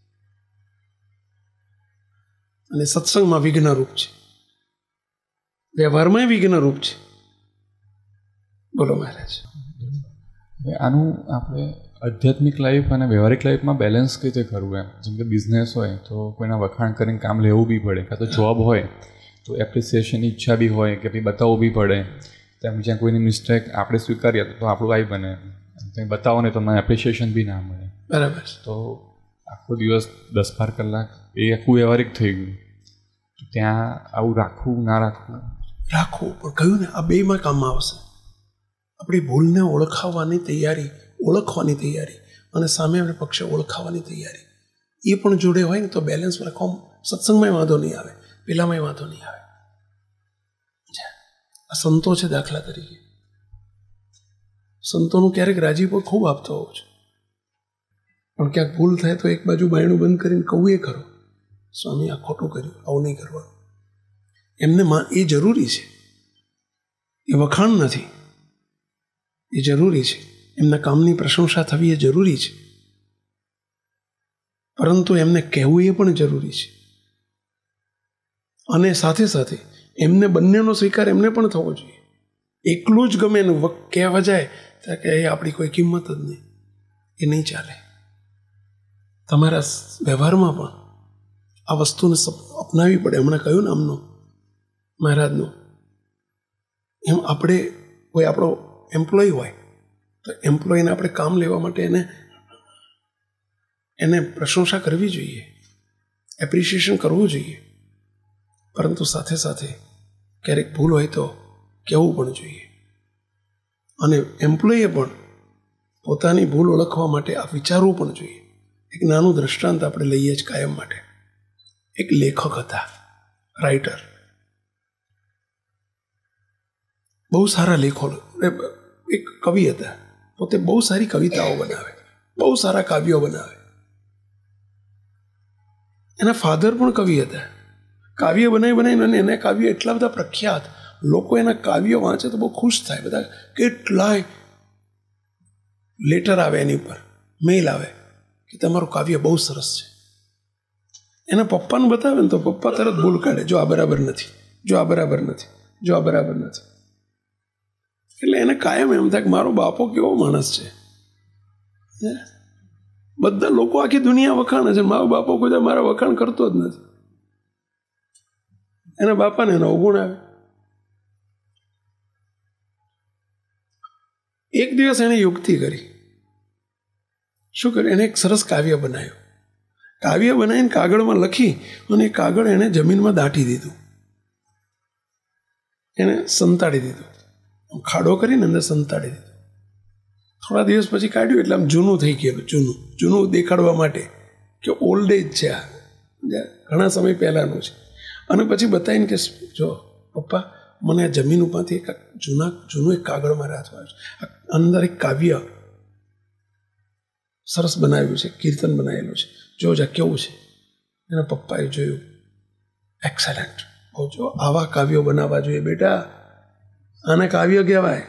અને સત્સંગમાં વિઘ્નરૂપ છે, વ્યવહારમાં વિઘ્નરૂપ છે. બોલો મહારાજ. આનું આપણે આધ્યાત્મિક લાઈફ અને વ્યવહારિક લાઈફમાં બેલેન્સ કઈ રીતે કરવું? એમ જેમ કે બિઝનેસ હોય તો કોઈના વખાણ કરીને કામ લેવું બી પડે, કાં તો જોબ હોય તો એપ્રિસિએશનની ઈચ્છા બી હોય કે ભાઈ બતાવવું બી પડે. તેમ જ્યાં કોઈની મિસ્ટેક આપણે સ્વીકારીએ તો આપણું આઈ બને, કંઈ બતાવો ને તો મને એપ્રિસિએશન બી ના મળે. બરાબર. તો આખો દિવસ 10-12 કલાક એ આખું વ્યવહારિક થઈ ગયું. ત્યાં આવું રાખવું ના રાખવું? રાખવું. પણ કહ્યું ને, આ બેયમાં કામમાં આવશે. આપણી ભૂલને ઓળખવાની તૈયારી અને સામેવાળા પક્ષે ઓળખાવાની તૈયારી, એ પણ જોડે હોય ને તો બેલેન્સ રાખવા સત્સંગમાં વાંધો નહીં આવે, પેલામાં વાંધો નહીં આવે. આ સંતો છે દાખલા તરીકે, સંતોનું ક્યારેક રાજીપો ખૂબ આપતો હોઉં છું, પણ ક્યાંક ભૂલ થાય તો એક બાજુ બાયણું બંધ કરીને કહું એ ખરો, સ્વામી આ ખોટું કર્યું, આવું નહીં કરવાનું. એમને એ જરૂરી છે, એ વખાણ નથી, એ જરૂરી છે. એમના કામની પ્રશંસા થવી એ જરૂરી છે, પરંતુ એમને કહેવું એ પણ જરૂરી છે. અને સાથે સાથે એમને બંનેનો સ્વીકાર એમને પણ થવો જોઈએ. એકલું જ ગમે એનું કહેવા જાય કે એ આપણી કોઈ કિંમત જ નહીં, એ નહીં ચાલે. તમારા વ્યવહારમાં પણ આ વસ્તુને અપનાવવી પડે. હમણાં કહ્યું ને આમનું મહારાજનું, એમ આપણે કોઈ આપણો એમ્પ્લોય હોય તો એમ્પ્લોયને આપણે કામ લેવા માટે એને પ્રશંસા કરવી જોઈએ, એપ્રિશિએશન કરવું જોઈએ, પરંતુ સાથે સાથે ક્યારેક ભૂલ હોય તો કહેવું પણ જોઈએ. અને એમ્પ્લોયે પણ પોતાની ભૂલ ઓળખવા માટે આ વિચારવું પણ જોઈએ. એક નાનું દ્રષ્ટાંત આપણે લઈએ જ કાયમ માટે. એક લેખક હતા, રાઇટર, બહુ સારા લેખો, એક કવિ હતા, પોતે બહુ સારી કવિતાઓ બનાવે, બહુ સારા કાવ્યો બનાવે. એના ફાધર પણ કવિ હતા. કાવ્ય બનાવીને અને એના કાવ્યો એટલા બધા પ્રખ્યાત, લોકો એના કાવ્યો વાંચે તો બહુ ખુશ થાય. બધા કેટલાય લેટર આવે એની ઉપર, મેલ આવે કે તમારું કાવ્ય બહુ સરસ છે. એના પપ્પાને બતાવે ને તો પપ્પા તરત ભૂલ કાઢે, જો આ બરાબર નથી, જો આ બરાબર નથી, જો આ બરાબર નથી. એટલે એને કાયમ એમ થાય કે મારો બાપો કેવો માણસ છે. બધા લોકો આખી દુનિયા વખાણે છે, મારો બાપો કોઈ મારા વખાણ કરતો જ નથી. એના બાપાને એનો અવગુણ આવે. એક દિવસ એણે યુક્તિ કરી. શું કર્યું? એને એક સરસ કાવ્ય બનાવ્યું. કાવ્ય બનાવીને કાગળમાં લખી અને કાગળ એણે જમીનમાં દાટી દીધું, એને સંતાડી દીધું, ખાડો કરીને અંદર સંતાડી દીધું. થોડા દિવસ પછી કાઢ્યું એટલે આમ જૂનું થઈ ગયેલું, જૂનું દેખાડવા માટે કે ઓલ્ડ એજ છે, આ ઘણા સમય પહેલાંનું છે. અને પછી બતાવીને કે જો પપ્પા, મને આ જમીન ઉપરથી એક જૂનું એક કાગળમાં રાખવા છે, અંદર એક કાવ્ય સરસ બનાવ્યું છે, કીર્તન બનાવેલું છે, જો જા કેવું છે. એના પપ્પાએ જોયું, એક્સેલન્ટ, જો આવા કાવ્યો બનાવવા જોઈએ બેટા, આને કાવ્ય કહેવાય.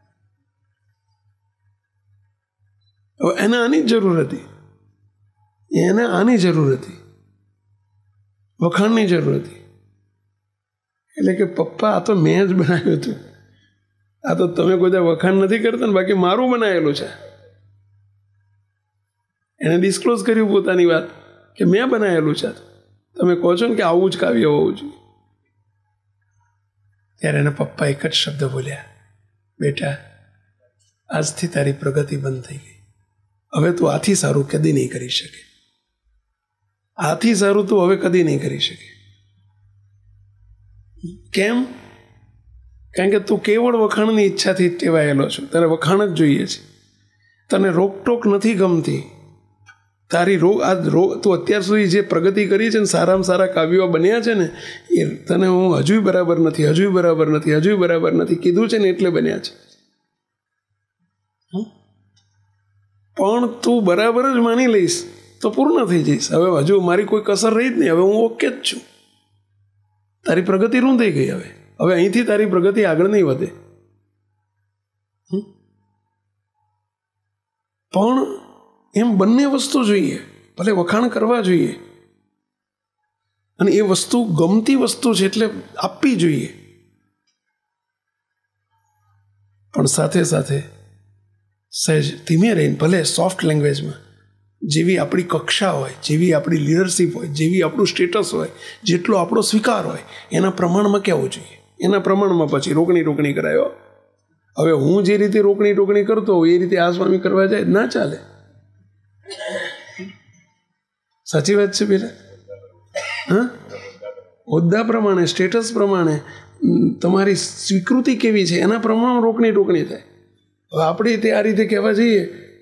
હવે એને આની જ જરૂર હતી, એને આની જરૂર હતી, વખાણની જરૂર હતી. એટલે કે પપ્પા, આ તો મેં જ બનાવ્યું હતું, આ તો તમે કોઈ વખાણ નથી કરતા ને, બાકી મારું બનાવેલું છે. એને ડિસ્ક્લોઝ કર્યું પોતાની વાત કે મેં બનાવેલું છે, તમે કહો છો ને કે આવું જ કાવ્ય હોવું જોઈએ. ત્યારે એના પપ્પા એક જ શબ્દ બોલ્યા, બેટા, આજથી તારી પ્રગતિ બંધ થઈ ગઈ, હવે તું આથી સારું કદી નહીં કરી શકે, આથી સારું તું હવે કદી નહીં કરી શકે. કેમ? કારણ કે તું કેવળ વખાણની ઈચ્છાથી ટેવાયેલો છો, તારે વખાણ જ જોઈએ છે, તને રોકટોક નથી ગમતી. તારી તું અત્યાર સુધી જે પ્રગતિ કરી છે ને, સારામાં સારા કાવ્યો બન્યા છે ને, એ તને હું હજુય બરાબર નથી, હજુય બરાબર નથી, હજુય બરાબર નથી કીધું છે ને એટલે બન્યા છે. પણ તું બરાબર જ માની લઈશ તો પૂર્ણ થઈ જઈશ. હવે હજુ મારી કોઈ કસર રહી જ નહીં, હવે હું ઓકે જ છું, તારી પ્રગતિ રૂંધાઈ ગઈ. હવે અહીંથી તારી પ્રગતિ આગળ નહીં વધે. પણ એમ બંને વસ્તુ જોઈએ, ભલે વખાણ કરવા જોઈએ અને એ વસ્તુ ગમતી વસ્તુ છે એટલે આપવી જોઈએ, પણ સાથે સાથે સહેજ ધીમે રહીને, ભલે સોફ્ટ લેંગ્વેજમાં, જેવી આપણી કક્ષા હોય, જેવી આપણી લીડરશીપ હોય, જેવી આપણું સ્ટેટસ હોય, જેટલો આપણો સ્વીકાર હોય એના પ્રમાણમાં કહેવું જોઈએ. એના પ્રમાણમાં પછી રોકણી કરાયો. હવે હું જે રીતે રોકણી કરતો હોઉં એ રીતે આ સ્વામી કરવા જાય ના ચાલે. સાચી વાત છે પેલા? હા, હોદ્દા પ્રમાણે, સ્ટેટસ પ્રમાણે તમારી સ્વીકૃતિ કેવી છે એના પ્રમાણે રોકણી થાય. હવે આપણે તે આ રીતે કહેવા જઈએ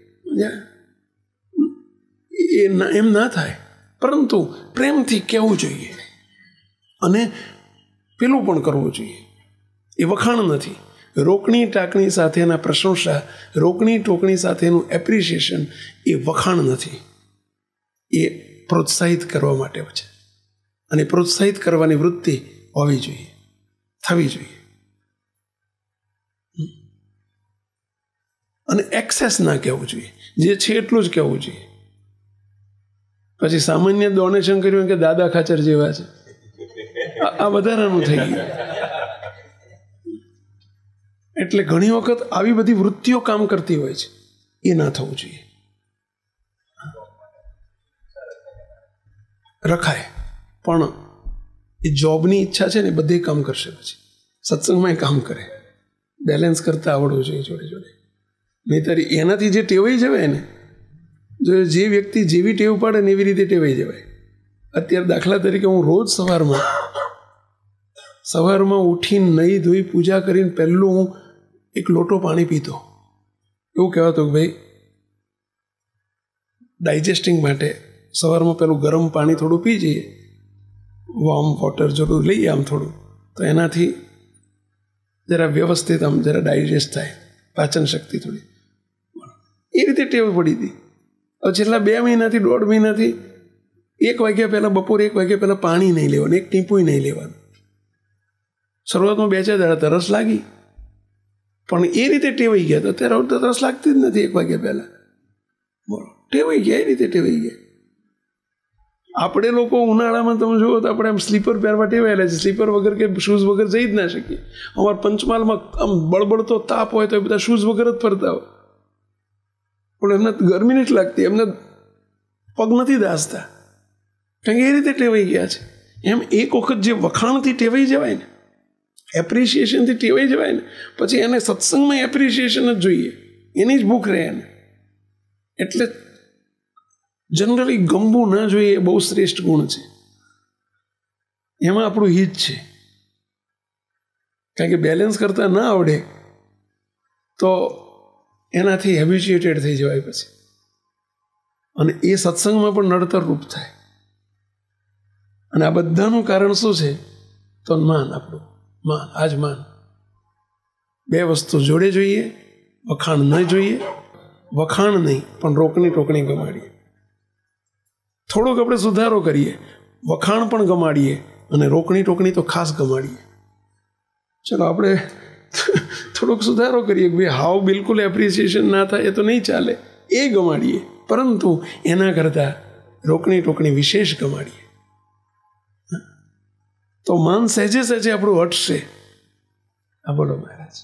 એમ ના થાય, પરંતુ પ્રેમથી કહેવું જોઈએ અને પેલું પણ કરવું જોઈએ. એ વખાણ નથી. રોકણી ટાંકણી સાથેના પ્રશંસા, રોકણી ટોકણી સાથેનું એપ્રિસિએશન એ વખાણ નથી, એ પ્રોત્સાહિત કરવા માટે છે. અને પ્રોત્સાહિત કરવાની વૃત્તિ હોવી જોઈએ, થવી જોઈએ. અને એક્સેસ ના કહેવું જોઈએ, જે છે એટલું જ કહેવું જોઈએ. પછી સામાન્ય ડોનેશન કર્યું કે દાદા ખાચર જેવા છે, આ વધારાનું થઈ ગયું. એટલે ઘણી વખત આવી બધી વૃત્તિઓ કામ કરતી હોય છે, એ ના થવું જોઈએ. રખાય પણ એ જોબની ઈચ્છા છે ને બધે કામ કરશે, પછી સત્સંગમાં કામ કરે, બેલેન્સ કરતા આવડવું જોઈએ જોડે જોડે. નહીંતર એનાથી જે ટેવાઈ જવાય ને, જો જે વ્યક્તિ જેવી ટેવ પાડે ને એવી રીતે ટેવાઈ જવાય. અત્યારે દાખલા તરીકે હું રોજ સવારમાં ઉઠીને નહીં ધોઈ પૂજા કરીને પહેલું હું એક લોટો પાણી પીતો. એવું કહેવાતું કે ભાઈ ડાયજેસ્ટિંગ માટે સવારમાં પેલું ગરમ પાણી થોડું પી જઈએ, વોર્મ વોટર જોડું લઈએ આમ થોડું, તો એનાથી જરા વ્યવસ્થિત આમ જરા ડાયજેસ્ટ થાય, પાચન શક્તિ થોડી. એ રીતે ટેવ પડી હતી. હવે છેલ્લા 2 મહિનાથી 1.5 મહિનાથી 1 વાગ્યા પહેલાં, બપોરે 1 વાગ્યા પહેલાં પાણી નહીં લેવાનું, એક ટીપું નહીં લેવાનું. શરૂઆતમાં 2-4 દાડા તરસ લાગી, પણ એ રીતે ટેવાઈ ગયા. તો અત્યારે તો તરસ લાગતી જ નથી 1 વાગ્યા પહેલાં. બોલો, ટેવાઈ ગયા, એ રીતે ટેવાઈ ગયા. આપણે લોકો ઉનાળામાં તમે જુઓ તો આપણે આમ સ્લીપર પહેરવા ટેવાયેલા છે. સ્લીપર વગર કે શૂઝ વગર જઈ જ ના શકીએ. અમારા પંચમહાલમાં આમ બળબડતો તાપ હોય તો એ બધા શૂઝ વગર જ ફરતા હોય, પણ એમને ગરમી નથી લાગતી, એમને પગ નથી દાસતા, કારણ કે એ રીતે ટેવાઈ ગયા છે. એમ એક વખત જે વખાણથી ટેવાઈ જવાય ને, એપ્રિસિએશનથી ટેવાઈ જવાય ને, પછી એને સત્સંગમાં એપ્રિસિએશન જ જોઈએ, એની જ ભૂખ રહે એને. એટલે જનરલી ગમવું ના જોઈએ એ બહુ શ્રેષ્ઠ ગુણ છે. એમાં આપણું હિત છે. કારણ કે બેલેન્સ કરતા ના આવડે તો એનાથી હેબિચ્યુએટેડ થઈ જવાય પછી, અને એ સત્સંગમાં પણ નડતર રૂપ થાય. અને આ બધાનું કારણ શું છે? તો માન, આપણું માન. આજ માન. 2 વસ્તુ જોડે જોઈએ. વખાણ ન જોઈએ, વખાણ નહીં પણ રોકણી ટોકણી ગમાડીએ. થોડોક આપણે સુધારો કરીએ, વખાણ પણ ગમાડીએ અને રોકણી ટોકણી તો ખાસ ગમાડીએ. ચલો આપણે થોડોક સુધારો કરીએ કે ભાઈ હાવ બિલકુલ એપ્રિસિએશન ના થાય, એ તો નહીં ચાલે, એ ગમાડીએ. પરંતુ એના કરતાં રોકણી ટોકણી વિશેષ ગમાડીએ તો માન સહેજે સહેજે આપણું હટશે. આ બોલો મહારાજ.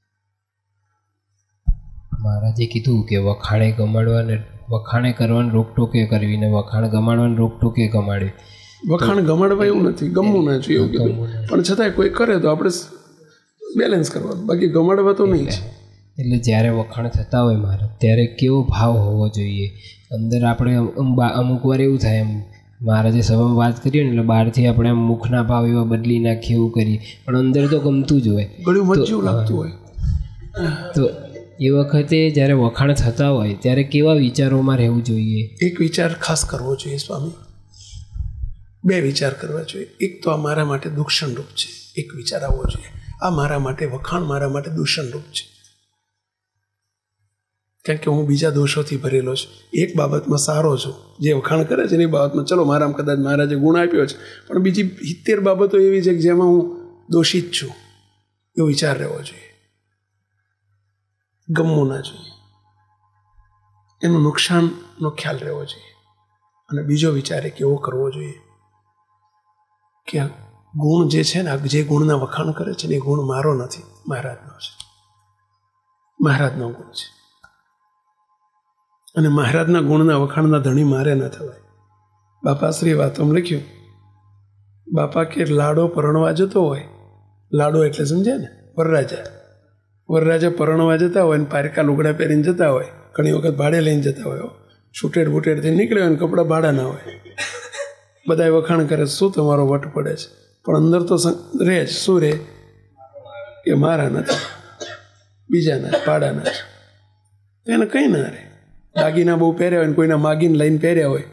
મહારાજે કીધું કે વખાણે ગમાડવાને, વખાણે કરવાની રોકટોકે કરવી ને વખાણ ગમાડવાની રોકટોકે ગમાડવી. વખાણ ગમાડવા એવું નથી, ગમવું ના જોઈએ એવું કીધું, પણ છતાંય કોઈ કરે તો આપણે બેલેન્સ કરવાનું, બાકી ગમાડવા તો નહીં. એટલે જ્યારે વખાણ થતા હોય મહારાજ, ત્યારે કેવો ભાવ હોવો જોઈએ અંદર? આપણે અમુક વાર એવું થાય, એમ મહારાજે સભામાં વાત કરી ને, એટલે બહારથી આપણે આમ મુખના ભાવ એવા બદલી નાખીએ, એવું કરીએ, પણ અંદર તો ગમતું જ હોય, ગળ્યું મચ્યું લાગતું હોય. તો એ વખતે જ્યારે વખાણ થતા હોય ત્યારે કેવા વિચારોમાં રહેવું જોઈએ? એક વિચાર ખાસ કરવો જોઈએ સ્વામી, 2 વિચાર કરવા જોઈએ. એક તો આ મારા માટે દૂષણરૂપ છે, એક વિચાર આવવો જોઈએ આ મારા માટે વખાણ મારા માટે દૂષણરૂપ છે, કારણ કે હું બીજા દોષોથી ભરેલો છું. એક બાબતમાં સારો છું, જે વખાણ કરે છે એની બાબતમાં ચલો મારામાં કદાચ મહારાજે ગુણ આપ્યો છે, પણ બીજી 70 બાબતો એવી છે કે જેમાં હું દોષિત છું, એવો વિચાર રહેવો જોઈએ. ગમવું ના જોઈએ, એનું નુકસાનનો ખ્યાલ રહેવો જોઈએ. અને બીજો વિચાર એક એવો કરવો જોઈએ કે ગુણ જે છે ને, જે ગુણના વખાણ કરે છે ને, એ ગુણ મારો નથી, મહારાજનો છે, મહારાજનો ગુણ છે. અને મહારાજના ગુણના વખાણના ધણી મારે ન થવાય. બાપાશ્રીએ વાતોમાં લખ્યું, બાપા કે લાડો પરણવા જતો હોય, લાડો એટલે સમજ્યા ને, વરરાજા પરણવા જતા હોય ને પારકા લુગડા પહેરીને જતા હોય, ઘણી વખત ભાડે લઈને જતા હોય, છૂટેડ બૂટેડથી નીકળ્યા હોય ને કપડાં ભાડા ના હોય, બધા વખાણ કરે શું તમારો વટ પડે છે, પણ અંદર તો રહે જ શું રહે કે મારા નથી, બીજાના ભાડાના છે, એને કંઈ ના રહે. દાગીના બહુ પહેર્યા હોય ને કોઈના માગીને લઈને પહેર્યા હોય,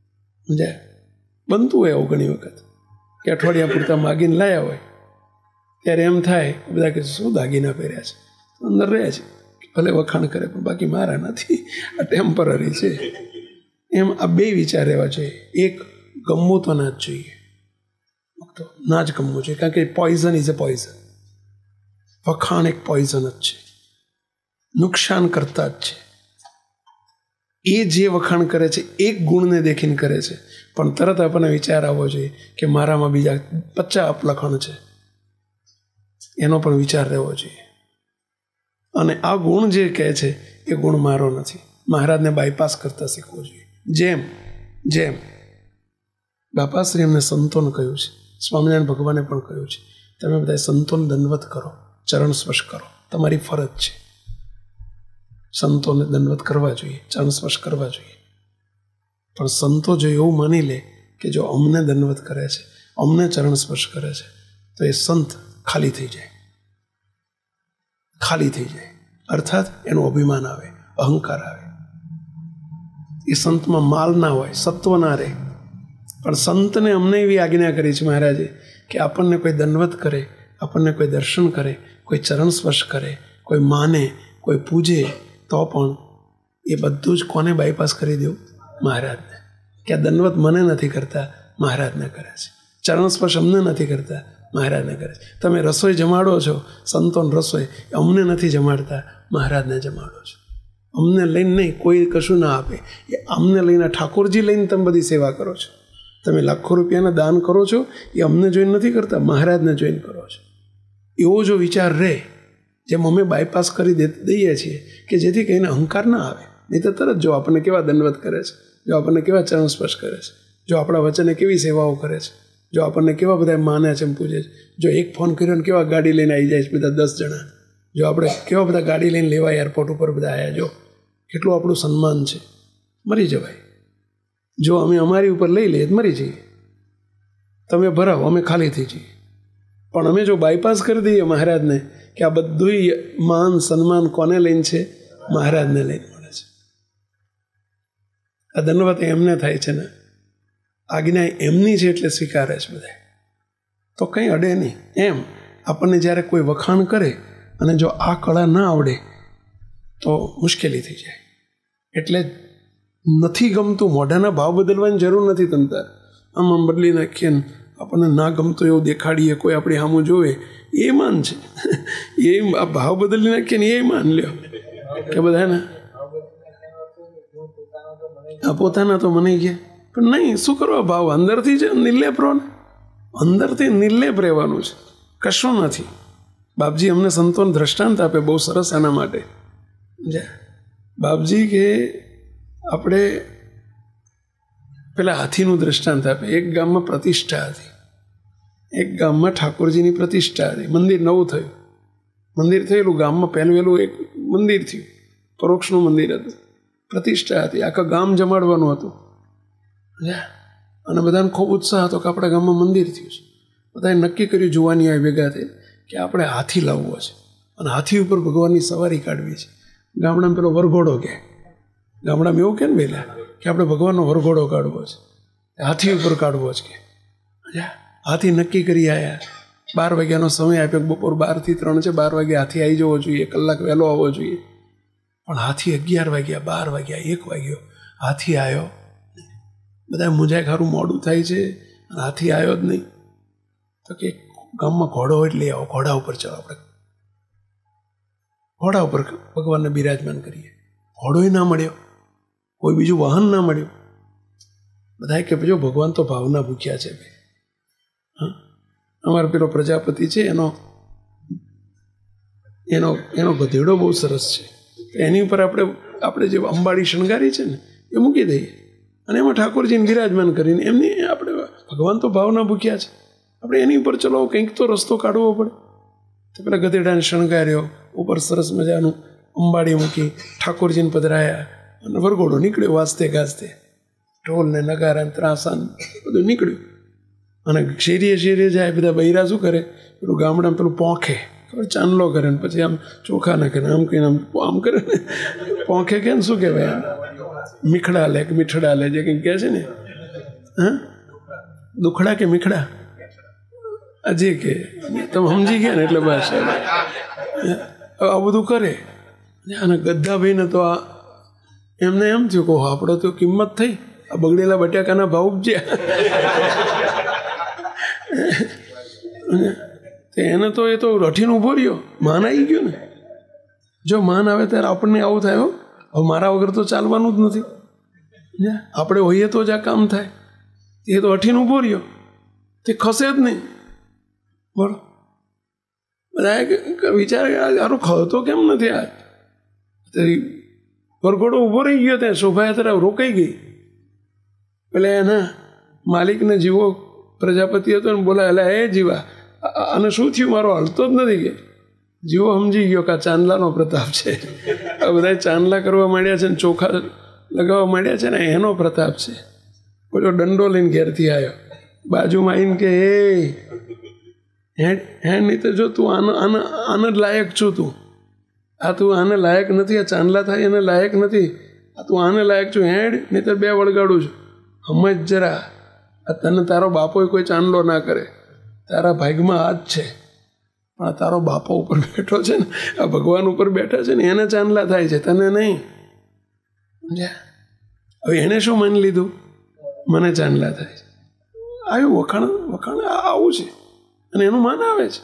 સમજ્યા? બનતું હોય એવું ઘણી વખત કે અઠવાડિયા પૂરતા માગીને લાયા હોય, ત્યારે એમ થાય બધા કે શું દાગીના પહેર્યા છે, અંદર રહ્યા છે, ભલે વખાણ કરે પણ બાકી મારા નથી, આ ટેમ્પરરી છે. એમ આ બે વિચાર રહેવા જોઈએ. એક, ગમવું તો ના જ જોઈએ, ના જ ગમવું જોઈએ, કારણ કે પોઈઝન ઇઝ અ પોઈઝન. વખાણ એક પોઈઝન જ છે, નુકસાન કરતા જ છે. એ જે વખાણ કરે છે એક ગુણને દેખીને કરે છે, પણ તરત આપણને વિચાર આવવો જોઈએ કે મારામાં બીજા 50 અપલખણ છે, એનો પણ વિચાર રહેવો જોઈએ. અને આ ગુણ જે કહે છે એ ગુણ મારો નથી. મહારાજને બાયપાસ કરતા શીખવું જોઈએ. જેમ બાપાશ્રી એમને સંતોને કહ્યું છે, સ્વામિનારાયણ ભગવાને પણ કહ્યું છે, તમે બધા સંતોને દંડવત કરો, ચરણ સ્પર્શ કરો, તમારી ફરજ છે. સંતોને દંડવત કરવા જોઈએ, ચરણ સ્પર્શ કરવા જોઈએ. પણ સંતો જો એવું માની લે કે જો અમને દંડવત કરે છે, અમને ચરણ સ્પર્શ કરે છે, તો એ સંત ખાલી થઈ જાય, ખાલી થઈ જાય. અર્થાત એનું અભિમાન આવે, અહંકાર આવે. એ સંતમાં માલ ના હોય, સત્વ ના રહે. પણ સંતને અમને એવી આજ્ઞા કરી છે મહારાજે કે આપણને કોઈ દંડવત કરે, આપણને કોઈ દર્શન કરે, કોઈ ચરણ સ્પર્શ કરે, કોઈ માને, કોઈ પૂજે, તો પણ એ બધું જ કોને બાયપાસ કરી દેવું? મહારાજને. કે આ દંડવત મને નથી કરતા, મહારાજને કરે છે. ચરણ સ્પર્શ અમને નથી કરતા, મહારાજને કરે છે. તમે રસોઈ જમાડો છો, સંતોન રસોઈ અમને નથી જમાડતા, મહારાજને જમાડો છો. અમને લઈને નહીં, કોઈ કશું ના આપે, એ અમને લઈને ઠાકોરજી લઈને તમે બધી સેવા કરો છો. તમે લાખો રૂપિયાના દાન કરો છો, એ અમને જોઈને નથી કરતા, મહારાજને જોઈને કરો છો. એવો જો વિચાર રહે, જેમ અમે બાયપાસ કરી દઈએ છીએ કે જેથી કહીને અહંકાર ના આવે. નહીં તો તરત જો આપણને કેવા દંડવત કરે છે, જો આપણને કેવા ચરણ સ્પર્શ કરે છે, જો આપણા વચને કેવી સેવાઓ કરે છે, જો આપણને કેવા બધા માને છે, પૂજે છે, જો એક ફોન કર્યો ને કેવા ગાડી લઈને આવી જાય છે બધા 10 જણા, જો આપણે કેવા બધા ગાડી લઈને લેવા એરપોર્ટ ઉપર બધા આવ્યા, જો કેટલું આપણું સન્માન છે, મરી જવાય. જો અમે અમારી ઉપર લઈ લઈએ મરી જઈએ. તમે ભરાવો, અમે ખાલી થઈ જઈએ. પણ અમે જો બાયપાસ કરી દઈએ મહારાજને કે આ બધું માન સન્માન કોને લઈને છે? મહારાજને લઈને મળે છે. આ દંડવત એમને થાય છે ને, આજ્ઞા એમની છે એટલે સ્વીકારે છે બધા, તો કંઈ અડે નહીં. એમ આપણને જ્યારે કોઈ વખાણ કરે અને જો આ કળા ના આવડે તો મુશ્કેલી થઈ જાય. એટલે નથી ગમતું, મોઢાના ભાવ બદલવાની જરૂર નથી. તંતર આમ બદલી નાખીએ ને આપણને ના ગમતું એવું દેખાડીએ, કોઈ આપણી સામું જોવે, એ માન છે. એ આ ભાવ બદલી નાખીએ ને એ માન લ્યો કે બધાને આ પોતાના તો મને ગયા. પણ નહીં, શું કરવા? ભાવ અંદરથી છે, નિર્લેપ રહો ને, અંદરથી નિર્લેપ રહેવાનું છે, કશું નથી. બાપજી અમને સંતોન દ્રષ્ટાંત આપે બહુ સરસ આના માટે. બાપજી કે આપણે પેલા હાથીનું દ્રષ્ટાંત આપે. એક ગામમાં પ્રતિષ્ઠા હતી, એક ગામમાં ઠાકોરજીની પ્રતિષ્ઠા હતી. મંદિર નવું થયું, મંદિર થયેલું, ગામમાં પહેલું વહેલું એક મંદિર થયું, પરોક્ષનું મંદિર હતું, પ્રતિષ્ઠા હતી, આખા ગામ જમાડવાનું હતું. અને બધાને ખૂબ ઉત્સાહ હતો કે આપણા ગામમાં મંદિર થયું છે. બધાએ નક્કી કર્યું, જોવાની આવી ભેગા થઈ કે આપણે હાથી લાવવો છે અને હાથી ઉપર ભગવાનની સવારી કાઢવી છે. ગામડામાં પેલો વરઘોડો કહે, ગામડામાં એવું કે ને પહેલાં કે આપણે ભગવાનનો વરઘોડો કાઢવો છે, હાથી ઉપર કાઢવો છે. કે હાથી નક્કી કરી આવ્યા. 12 વાગ્યાનો સમય આપ્યો, બપોર 12 થી 3 છે, 12 વાગે હાથી આવી જવો જોઈએ, કલાક વહેલો આવવો જોઈએ. પણ હાથી 11 વાગ્યા, 12 વાગ્યા, 1 વાગ્યો, હાથી આવ્યો. બધા મુંજાય, ખારું મોડું થાય છે અને હાથી આવ્યો જ નહીં. તો કે ગામમાં ઘોડો હોય એટલે આવો, ઘોડા ઉપર ચાલો, આપણે ઘોડા ઉપર ભગવાનને બિરાજમાન કરીએ. ઘોડોય ના મળ્યો, કોઈ બીજું વાહન ના મળ્યું. બધાએ કે જો ભગવાન તો ભાવના ભૂખ્યા છે ભાઈ. હા, અમારો પેલો પ્રજાપતિ છે, એનો ગધેડો બહુ સરસ છે, એની ઉપર આપણે જે અંબાડી શણગારી છે ને એ મૂકી દઈએ અને એમાં ઠાકોરજીને બિરાજમાન કરીને એમની આપણે ભગવાન તો ભાવના ભૂખ્યા છે, આપણે એની ઉપર ચલો કંઈક તો રસ્તો કાઢવો પડે. તો પેલા ગધેડાને શણગાર્યો, ઉપર સરસ મજાનું અંબાડી મૂકી, ઠાકોરજીને પધરાયા અને વરઘોડો નીકળ્યો વાજતે ગાજતે, ઢોલ ને નગારા ને ત્રાસા બધું નીકળ્યું. અને શેરીએ શેરીએ જાય, બધા બૈરા શું કરે, પેલું ગામડામાં પેલું પોંખે, ખબર, ચાંદલો કરે ને પછી આમ ચોખા નાખે ને આમ કહીને આમ કરે ને, પોંખે કે ને શું કહેવાય, મીખડા લે કે મીઠડા લે, જે કંઈક કહે છે ને, હા, દુખડા કે મીખડા, હજી કે તમે સમજી ગયા ને એટલે બસ આ બધું કરે. અને ગદ્દાભાઈને તો આ એમને એમ થયું કહો આપણે તો કિંમત થઈ, આ બગડેલા બટાકાના ભાવ ઉપજ્યા. એને તો એ તો રઠીને ઊભો રહ્યો, માન આવી ગયું ને. જો માન આવે ત્યારે આપણને આવું થાય, હવે મારા વગર તો ચાલવાનું જ નથી, આપણે હોઈએ તો જ આ કામ થાય. એ તો અઠીને ઊભો રહ્યો, તે ખસે જ નહીં. બોલો, બધા વિચાર સારું ખતો કેમ નથી આ. વરઘોડો ઊભો રહી ગયો, ત્યાં શોભાયાત્રા રોકાઈ ગઈ. એટલે એના માલિકને જીવો પ્રજાપતિ હતો ને બોલા, એટલે એ જીવા આને શું થયું, મારો હલતો જ નથી. કે જીવો સમજી ગયો કે આ ચાંદલાનો પ્રતાપ છે. આ બધા ચાંદલા કરવા માંડ્યા છે ને ચોખા લગાવવા માંડ્યા છે ને એનો પ્રતાપ છે. બોલો દંડો લઈને ઘેરથી આવ્યો, બાજુમાં આવીને કે હે નહીં તો જો તું આને જ લાયક છું, તું આને લાયક નથી, આ ચાંદલા થાય એને લાયક નથી, તું આને લાયક છું, હેડ નહીં તો 2 વળગાડું છું. સમજ જરા, આ તને તારો બાપો કોઈ ચાંદલો ના કરે, તારા ભાગમાં આ જ છે. પણ આ તારો બાપો ઉપર બેઠો છે ને, આ ભગવાન ઉપર બેઠા છે ને એને ચાંદલા થાય છે, તને નહીં. હવે એણે શું માની લીધું, મને ચાંદલા થાય છે. આવ્યું વખાણ આવું છે અને એનું માન આવે છે.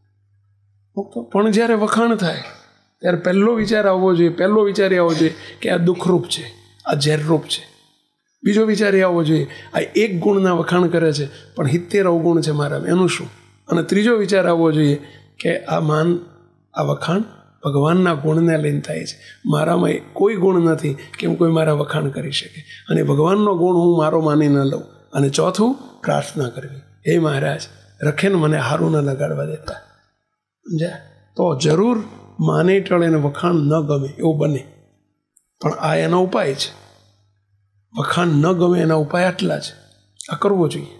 પણ જ્યારે વખાણ થાય ત્યારે પહેલો વિચાર આવવો જોઈએ, કે આ દુઃખરૂપ છે, આ ઝેરરૂપ છે. બીજો વિચાર એ આવવો જોઈએ, આ એક ગુણના વખાણ કરે છે પણ 70 અવગુણ છે મારામાં, એનું શું. અને ત્રીજો વિચાર આવવો જોઈએ કે આ વખાણ ભગવાનના ગુણને લઈને થાય છે, મારામાં કોઈ ગુણ નથી કેમ કોઈ મારા વખાણ કરી શકે, અને ભગવાનનો ગુણ હું મારો માની ન લઉં. અને ચોથું, પ્રાર્થના કરવી, હે મહારાજ રખે ને મને હારું ન લગાડવા દેતા. સમજ્યા? તો જરૂર માને ટળે ને વખાણ ન ગમે એવું બને, પણ આ એનો ઉપાય છે. વખાણ ન ગમે એના ઉપાય આટલા છે, આ કરવો જોઈએ.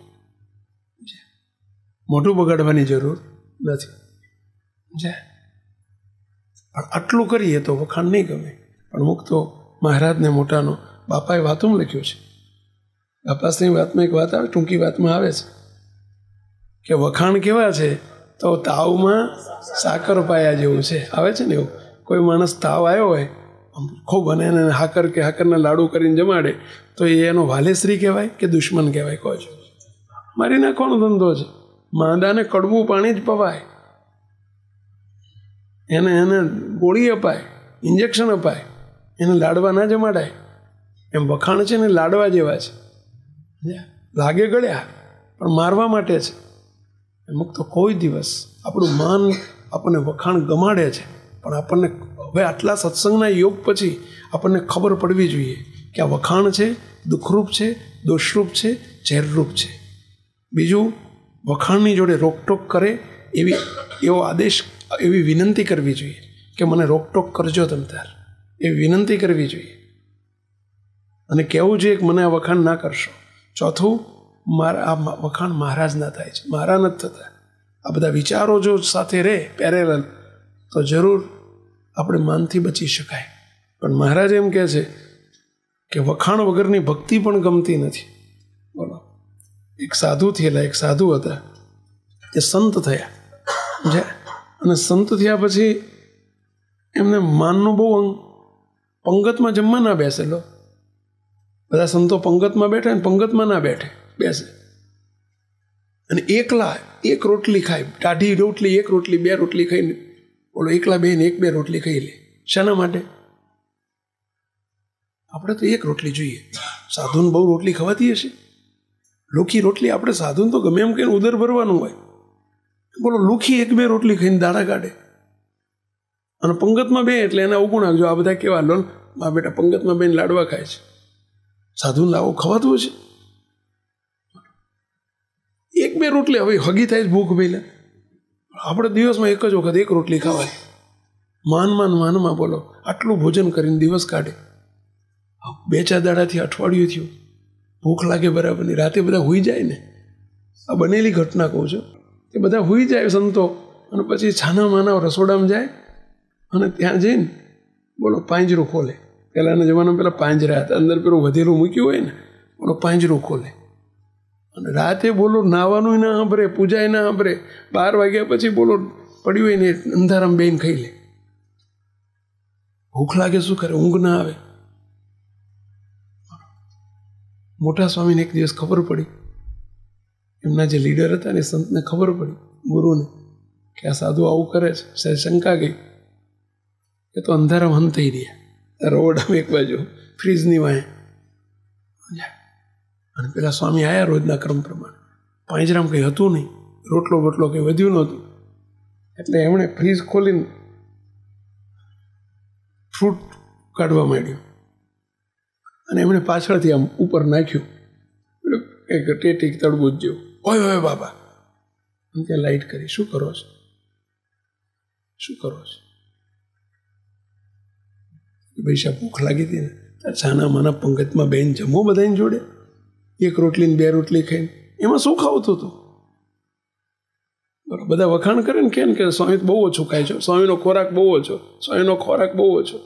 મોઢું બગાડવાની જરૂર નથી. પણ આટલું કરીએ તો વખાણ નહીં ગમે. પણ મુક્તો મહારાજને મોટાનો બાપાએ વાતોમાં લખ્યું છે. બાપાની વાતમાં એક વાત આવે, ટૂંકી વાતમાં આવે છે કે વખાણ કેવા છે તો તાવમાં સાકર પાયા જેવું છે. આવે છે ને એવું, કોઈ માણસ તાવ આવ્યો હોય ખૂબ અને એને હાકરના લાડુ કરીને જમાડે તો એનો વાલેશ્રી કહેવાય કે દુશ્મન કહેવાય? કહો છો, મારી નાખવાનો ધંધો છે. માંદાને કડવું પાણી જ પવાય, એને ગોળી અપાય, ઇન્જેક્શન અપાય, એને લાડવા ના જમાડાય. એમ વખાણ છે ને લાડવા જેવા છે, લાગે ગળ્યા પણ મારવા માટે છે. અમુક તો કોઈ દિવસ આપણું માન આપણને વખાણ ગમાડે છે, પણ આપણને હવે આટલા સત્સંગના યોગ પછી આપણને ખબર પડવી જોઈએ કે આ વખાણ છે, દુઃખરૂપ છે, દોષરૂપ છે, ઝેરરૂપ છે. બીજું, વખાણની જોડે રોકટોક કરે એવો આદેશ, એવી વિનંતી કરવી જોઈએ કે મને રોકટોક કરજો તમે તાર, એવી વિનંતી કરવી જોઈએ. અને કહેવું જોઈએ કે મને આ વખાણ ના કરશો. ચોથું, મારા આ વખાણ મહારાજના થાય છે, મારા નથી થતા. આ બધા વિચારો જો સાથે રહે પેરેલલ તો જરૂર આપણે માનથી બચી શકાય. પણ મહારાજ એમ કહે છે કે વખાણ વગરની ભક્તિ પણ ગમતી નથી. બોલો, એક સાધુ થયેલા, એક સાધુ હતા, એ સંત થયા. અને સંત થયા પછી એમને માનનું બહુ અંગ, પંગતમાં જમવા ના બેસેલો. બધા સંતો પંગતમાં બેઠે ને પંગતમાં ના બેસે. અને એકલા 1 રોટલી ખાય, ટાઢી રોટલી, 1 રોટલી 2 રોટલી ખાઈને બોલો એકલા બેન 1-2 રોટલી ખાઈ લે. શાના માટે? આપણે તો 1 રોટલી જોઈએ. સાધુને બહુ રોટલી ખવાતી હશે? લુખી રોટલી આપણે સાધુને તો ગમે એમ કહીને ઉદર ભરવાનું હોય. બોલો લુખી 1-2 રોટલી ખાઈને દાડા કાઢે. અને પંગતમાં બે એટલે એને અવગુણ આવજો. આ બધા કેવા લો, મા બેટા પંગતમાં બેન લાડવા ખાય છે, સાધુને લાવો ખવાતું હશે? 1-2 રોટલી હવે હગી થાય જ ભૂખ પહેલા. આપણે દિવસમાં 1 જ વખત 1 રોટલી ખાવાય. માનમાં બોલો આટલું ભોજન કરીને દિવસ કાઢે. 2-4 દાડાથી અઠવાડિયું થયું, ભૂખ લાગે બરાબરની. રાતે બધા સૂઈ જાય ને, આ બનેલી ઘટના કહું છું, કે બધા સૂઈ જાય સંતો, અને પછી છાના માના રસોડામાં જાય અને ત્યાં જઈને બોલો પાંજરું ખોલે. પહેલાંના જમાનામાં પેલા પાંજરા હતા, અંદર પેલું વધેલું મૂક્યું હોય ને, બોલો પાંજરું ખોલે અને રાતે બોલો નાવાનું ના સાંભળે, પૂજાય ના સાંભળે, 12 વાગ્યા પછી બોલો પડ્યું હોય ને અંધારામાં બેન ખાઈ લે. ભૂખ લાગે શું કરે, ઊંઘ ના આવે. મોટા સ્વામીને એક દિવસ ખબર પડી, એમના જે લીડર હતા ને સંતને ખબર પડી, ગુરુને, કે આ સાધુ આવું કરે છે. સાહેબ શંકા ગઈ, એ તો અંધારામાં હંત થઈ રહ્યા, રોડામાં એક બાજુ ફ્રીજની વાંહે. અને પેલા સ્વામી આવ્યા રોજના ક્રમ પ્રમાણે, પાંજરામાં કંઈ હતું નહીં, રોટલો બોટલો કંઈ વધ્યું નહોતું. એટલે એમણે ફ્રીજ ખોલીને ફ્રૂટ કાઢવા માંડ્યું અને એમણે પાછળથી આમ ઉપર નાખ્યું, એક ટેટી તડબૂચ જેવું. ઓય ઓય બાબા, અને ત્યાં લાઈટ કરી. શું કરો છો, શું કરો છો? પૈસા ભૂખ લાગી હતી ને, છાના માના પંગતમાં બેન જમો બધાને જોડે, એક રોટલી ને 2 રોટલી ખાઈને, એમાં શું ખાવતું હતું? બરાબર, બધા વખાણ કરે ને કે સ્વામી બહુ ઓછું ખાય છે, સ્વામીનો ખોરાક બહુ ઓછો, સ્વામીનો ખોરાક બહુ ઓછો.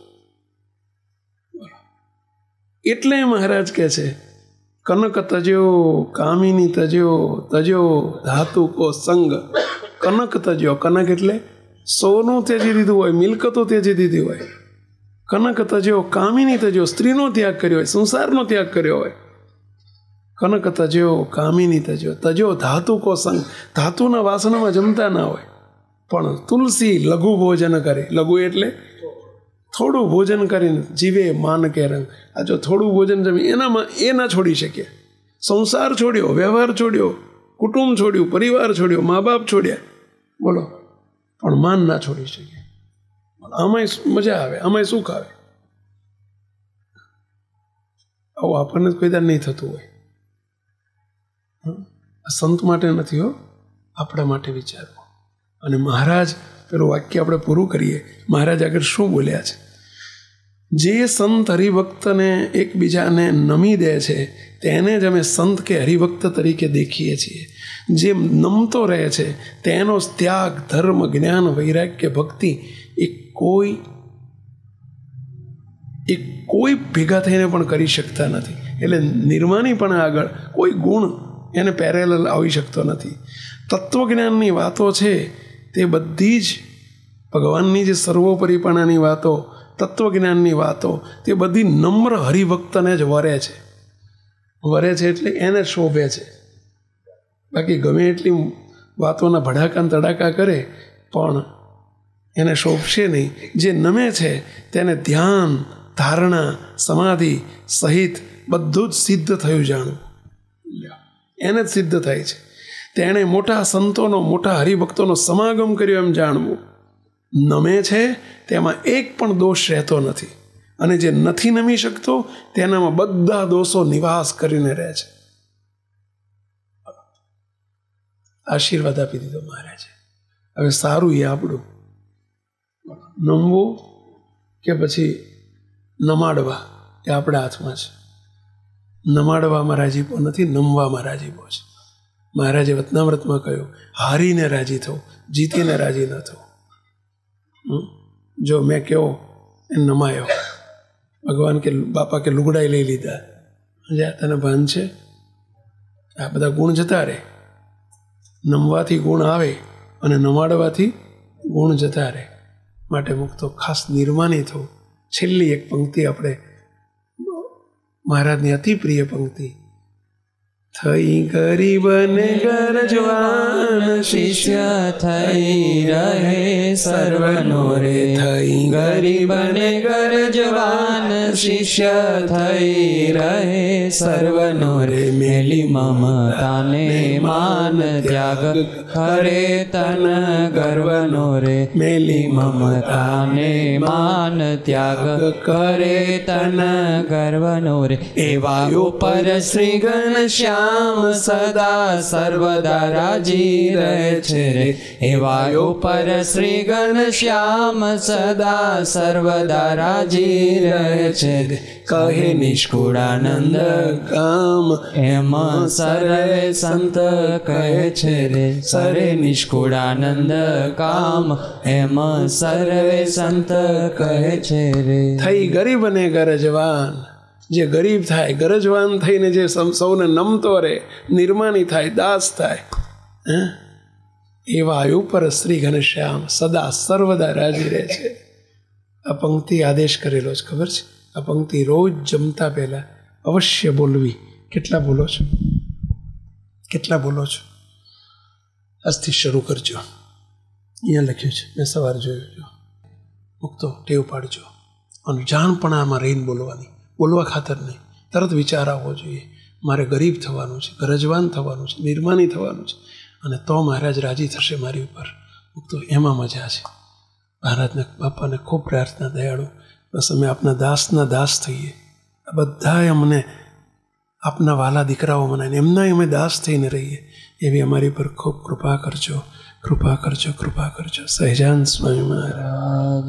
એટલે મહારાજ કહે છે, કનક તજ્યો કામિની તજ્યો, તજ્યો ધાતુ કો સંગ. કનક તજ્યો, કનક એટલે સોનું ત્યજી દીધું હોય, મિલકતો ત્યજી દીધી હોય. કનક તજ્યો કામિની તજ્યો, સ્ત્રીનો ત્યાગ કર્યો હોય, સંસારનો ત્યાગ કર્યો હોય. કનક તજ્યો કામિની તજ્યો, તજ્યો ધાતુ કો સંગ. ધાતુના વાસણમાં જમતા ના હોય, પણ તુલસી લઘુ ભોજન કરે. લઘુ એટલે થોડું ભોજન કરીને જીવે માન કે રંગ. આ જો થોડું ભોજન જમી એનામાં એ ના છોડી શકે. સંસાર છોડ્યો, વ્યવહાર છોડ્યો, કુટુંબ છોડ્યું, પરિવાર છોડ્યો, મા બાપ છોડ્યા, બોલો, પણ માન ના છોડી શકે. આમાંય મજા આવે, આમાંય સુખ આવે. આવું આપણને કોઈ દર નહીં થતું હોય. સંત માટે નથી હો, આપણા માટે વિચારવું. અને મહારાજ પેલું વાક્ય આપણે પૂરું કરીએ. મહારાજ આગળ શું બોલ્યા છે? જે સંત હરિભક્તને એકબીજાને નમી દે છે તેને જ અમે સંત કે હરિભક્ત તરીકે દેખીએ છીએ. જે નમતો રહે છે તેનો ત્યાગ, ધર્મ, જ્ઞાન, વૈરાગ્ય, ભક્તિ એ કોઈ ભેગા થઈને પણ કરી શકતા નથી. એટલે નિર્માની પણ આગળ કોઈ ગુણ એને પેરેલલ આવી શકતો નથી. તત્વજ્ઞાનની વાતો છે તે બધી જ ભગવાનની જે સર્વોપરીપણાની વાતો, તત્વજ્ઞાનની વાતો, તે બધી નમ્ર હરિભક્તને જ વરે છે. વરે છે એટલે એને શોભે છે. બાકી ગમે એટલી વાતોના ભડાકા તડાકા કરે પણ એને શોભશે નહીં. જે નમે છે તેને ધ્યાન, ધારણા, સમાધિ સહિત બધું જ સિદ્ધ થયું જાણવું. એને જ સિદ્ધ થાય છે. તેણે મોટા સંતોનો, મોટા હરિભક્તોનો સમાગમ કર્યો એમ જાણવું. નમે છે તેમાં એક પણ દોષ રહેતો નથી, અને જે નથી નમી શકતો તેનામાં બધા દોષો નિવાસ કરીને રહે છે. આશીર્વાદ આપી દીધો મહારાજે. હવે સારું એ આપણું નમવું કે પછી નમાડવા એ આપણા હાથમાં છે. નમાડવામાં રાજીપો નથી, નમવામાં રાજીપો છે. મહારાજે વતનામૃતમાં કહ્યું, હારીને રાજી થવું, જીતીને રાજી ન થવું. જો મેં કહ્યો એ નમાયો, ભગવાન કે બાપા કે લુગડાઈ લઈ લીધા, તને ભાન છે? આ બધા ગુણ જતા રહે. નમવાથી ગુણ આવે અને નમાડવાથી ગુણ જતા રહે. માટે મુક્તો ખાસ નિર્માની થવું. છેલ્લી એક પંક્તિ આપણે મહારાજની અતિ પ્રિય પંક્તિ. થઈ ગરીબ ને ગરજવાન, શિષ્ય થઈ રહે સર્વનો રે. થઈ ગરીબ ને ગરજવાન, શિષ્ય થઈ રહે સર્વનો રે. મેલી મમતાને માન ત્યાગ કરે તન ગર્વનો રે. મેલી મમતાને માન ત્યાગ કરે તન ગર્વનો રે. એવા ઉપર શ્રી ઘનશ્યામ સદા સર્વદા રાજી રહે છે રે. એવા ઉપર શ્રી ઘનશ્યામ સદા સર્વદા રાજી રહે છે રે. કહે નિષ્કુળાનંદ કામ એમ સર્વે સંત કહે છે રે. સરે નિષ્કુળાનંદ કામ એમ સર્વે સંત કહે છે રે. થઈ ગરીબ ને ગરજવાન, જે ગરીબ થાય, ગરજવાન થઈને જે સૌને નમતો રહે, નિર્માની થાય, દાસ થાય, એવા ઉપર શ્રી ઘનશ્યામ સદા સર્વદા રાજી રહે છે. આ પંક્તિ આદેશ કરેલો છે, ખબર છે? આ પંક્તિ રોજ જમતા પહેલાં અવશ્ય બોલવી. કેટલા બોલો છો? કેટલા બોલો છો? આજથી શરૂ કરજો. અહીંયા લખ્યું છે, મેં સવાર જોયું. મુક્તો ટેવ પાડજો અને જાણપણામાં રહીને બોલવાની, બોલવા ખાતર નહીં. તરત વિચાર આવવો જોઈએ, મારે ગરીબ થવાનું છે, ગરજવાન થવાનું છે, નિર્માની થવાનું છે, અને તો મહારાજ રાજી થશે મારી ઉપર. મુક્તો એમાં મજા છે. મહારાજને બાપાને ખૂબ પ્રાર્થના, દયાળુ, બસ અમે આપના દાસના દાસ થઈએ. આ બધાએ અમને આપના વાલા દીકરાઓ મનાવીને એમના અમે દાસ થઈને રહીએ, એવી અમારી પર ખૂબ કૃપા કરજો, કૃપા કરજો, કૃપા કરજો. સહેજાન સ્વામી મહારાજ.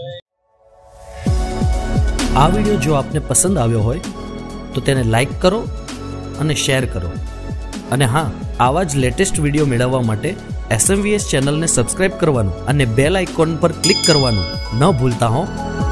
આ વિડીયો જો આપને પસંદ આવ્યો હોય તો તેને લાઈક કરો અને શેર કરો. અને હા, આવા જ લેટેસ્ટ વિડીયો મેળવવા માટે SMVS ચેનલને સબસ્ક્રાઇબ કરવાનું અને બેલ આઇકોન પર ક્લિક કરવાનું ન ભૂલતા હો.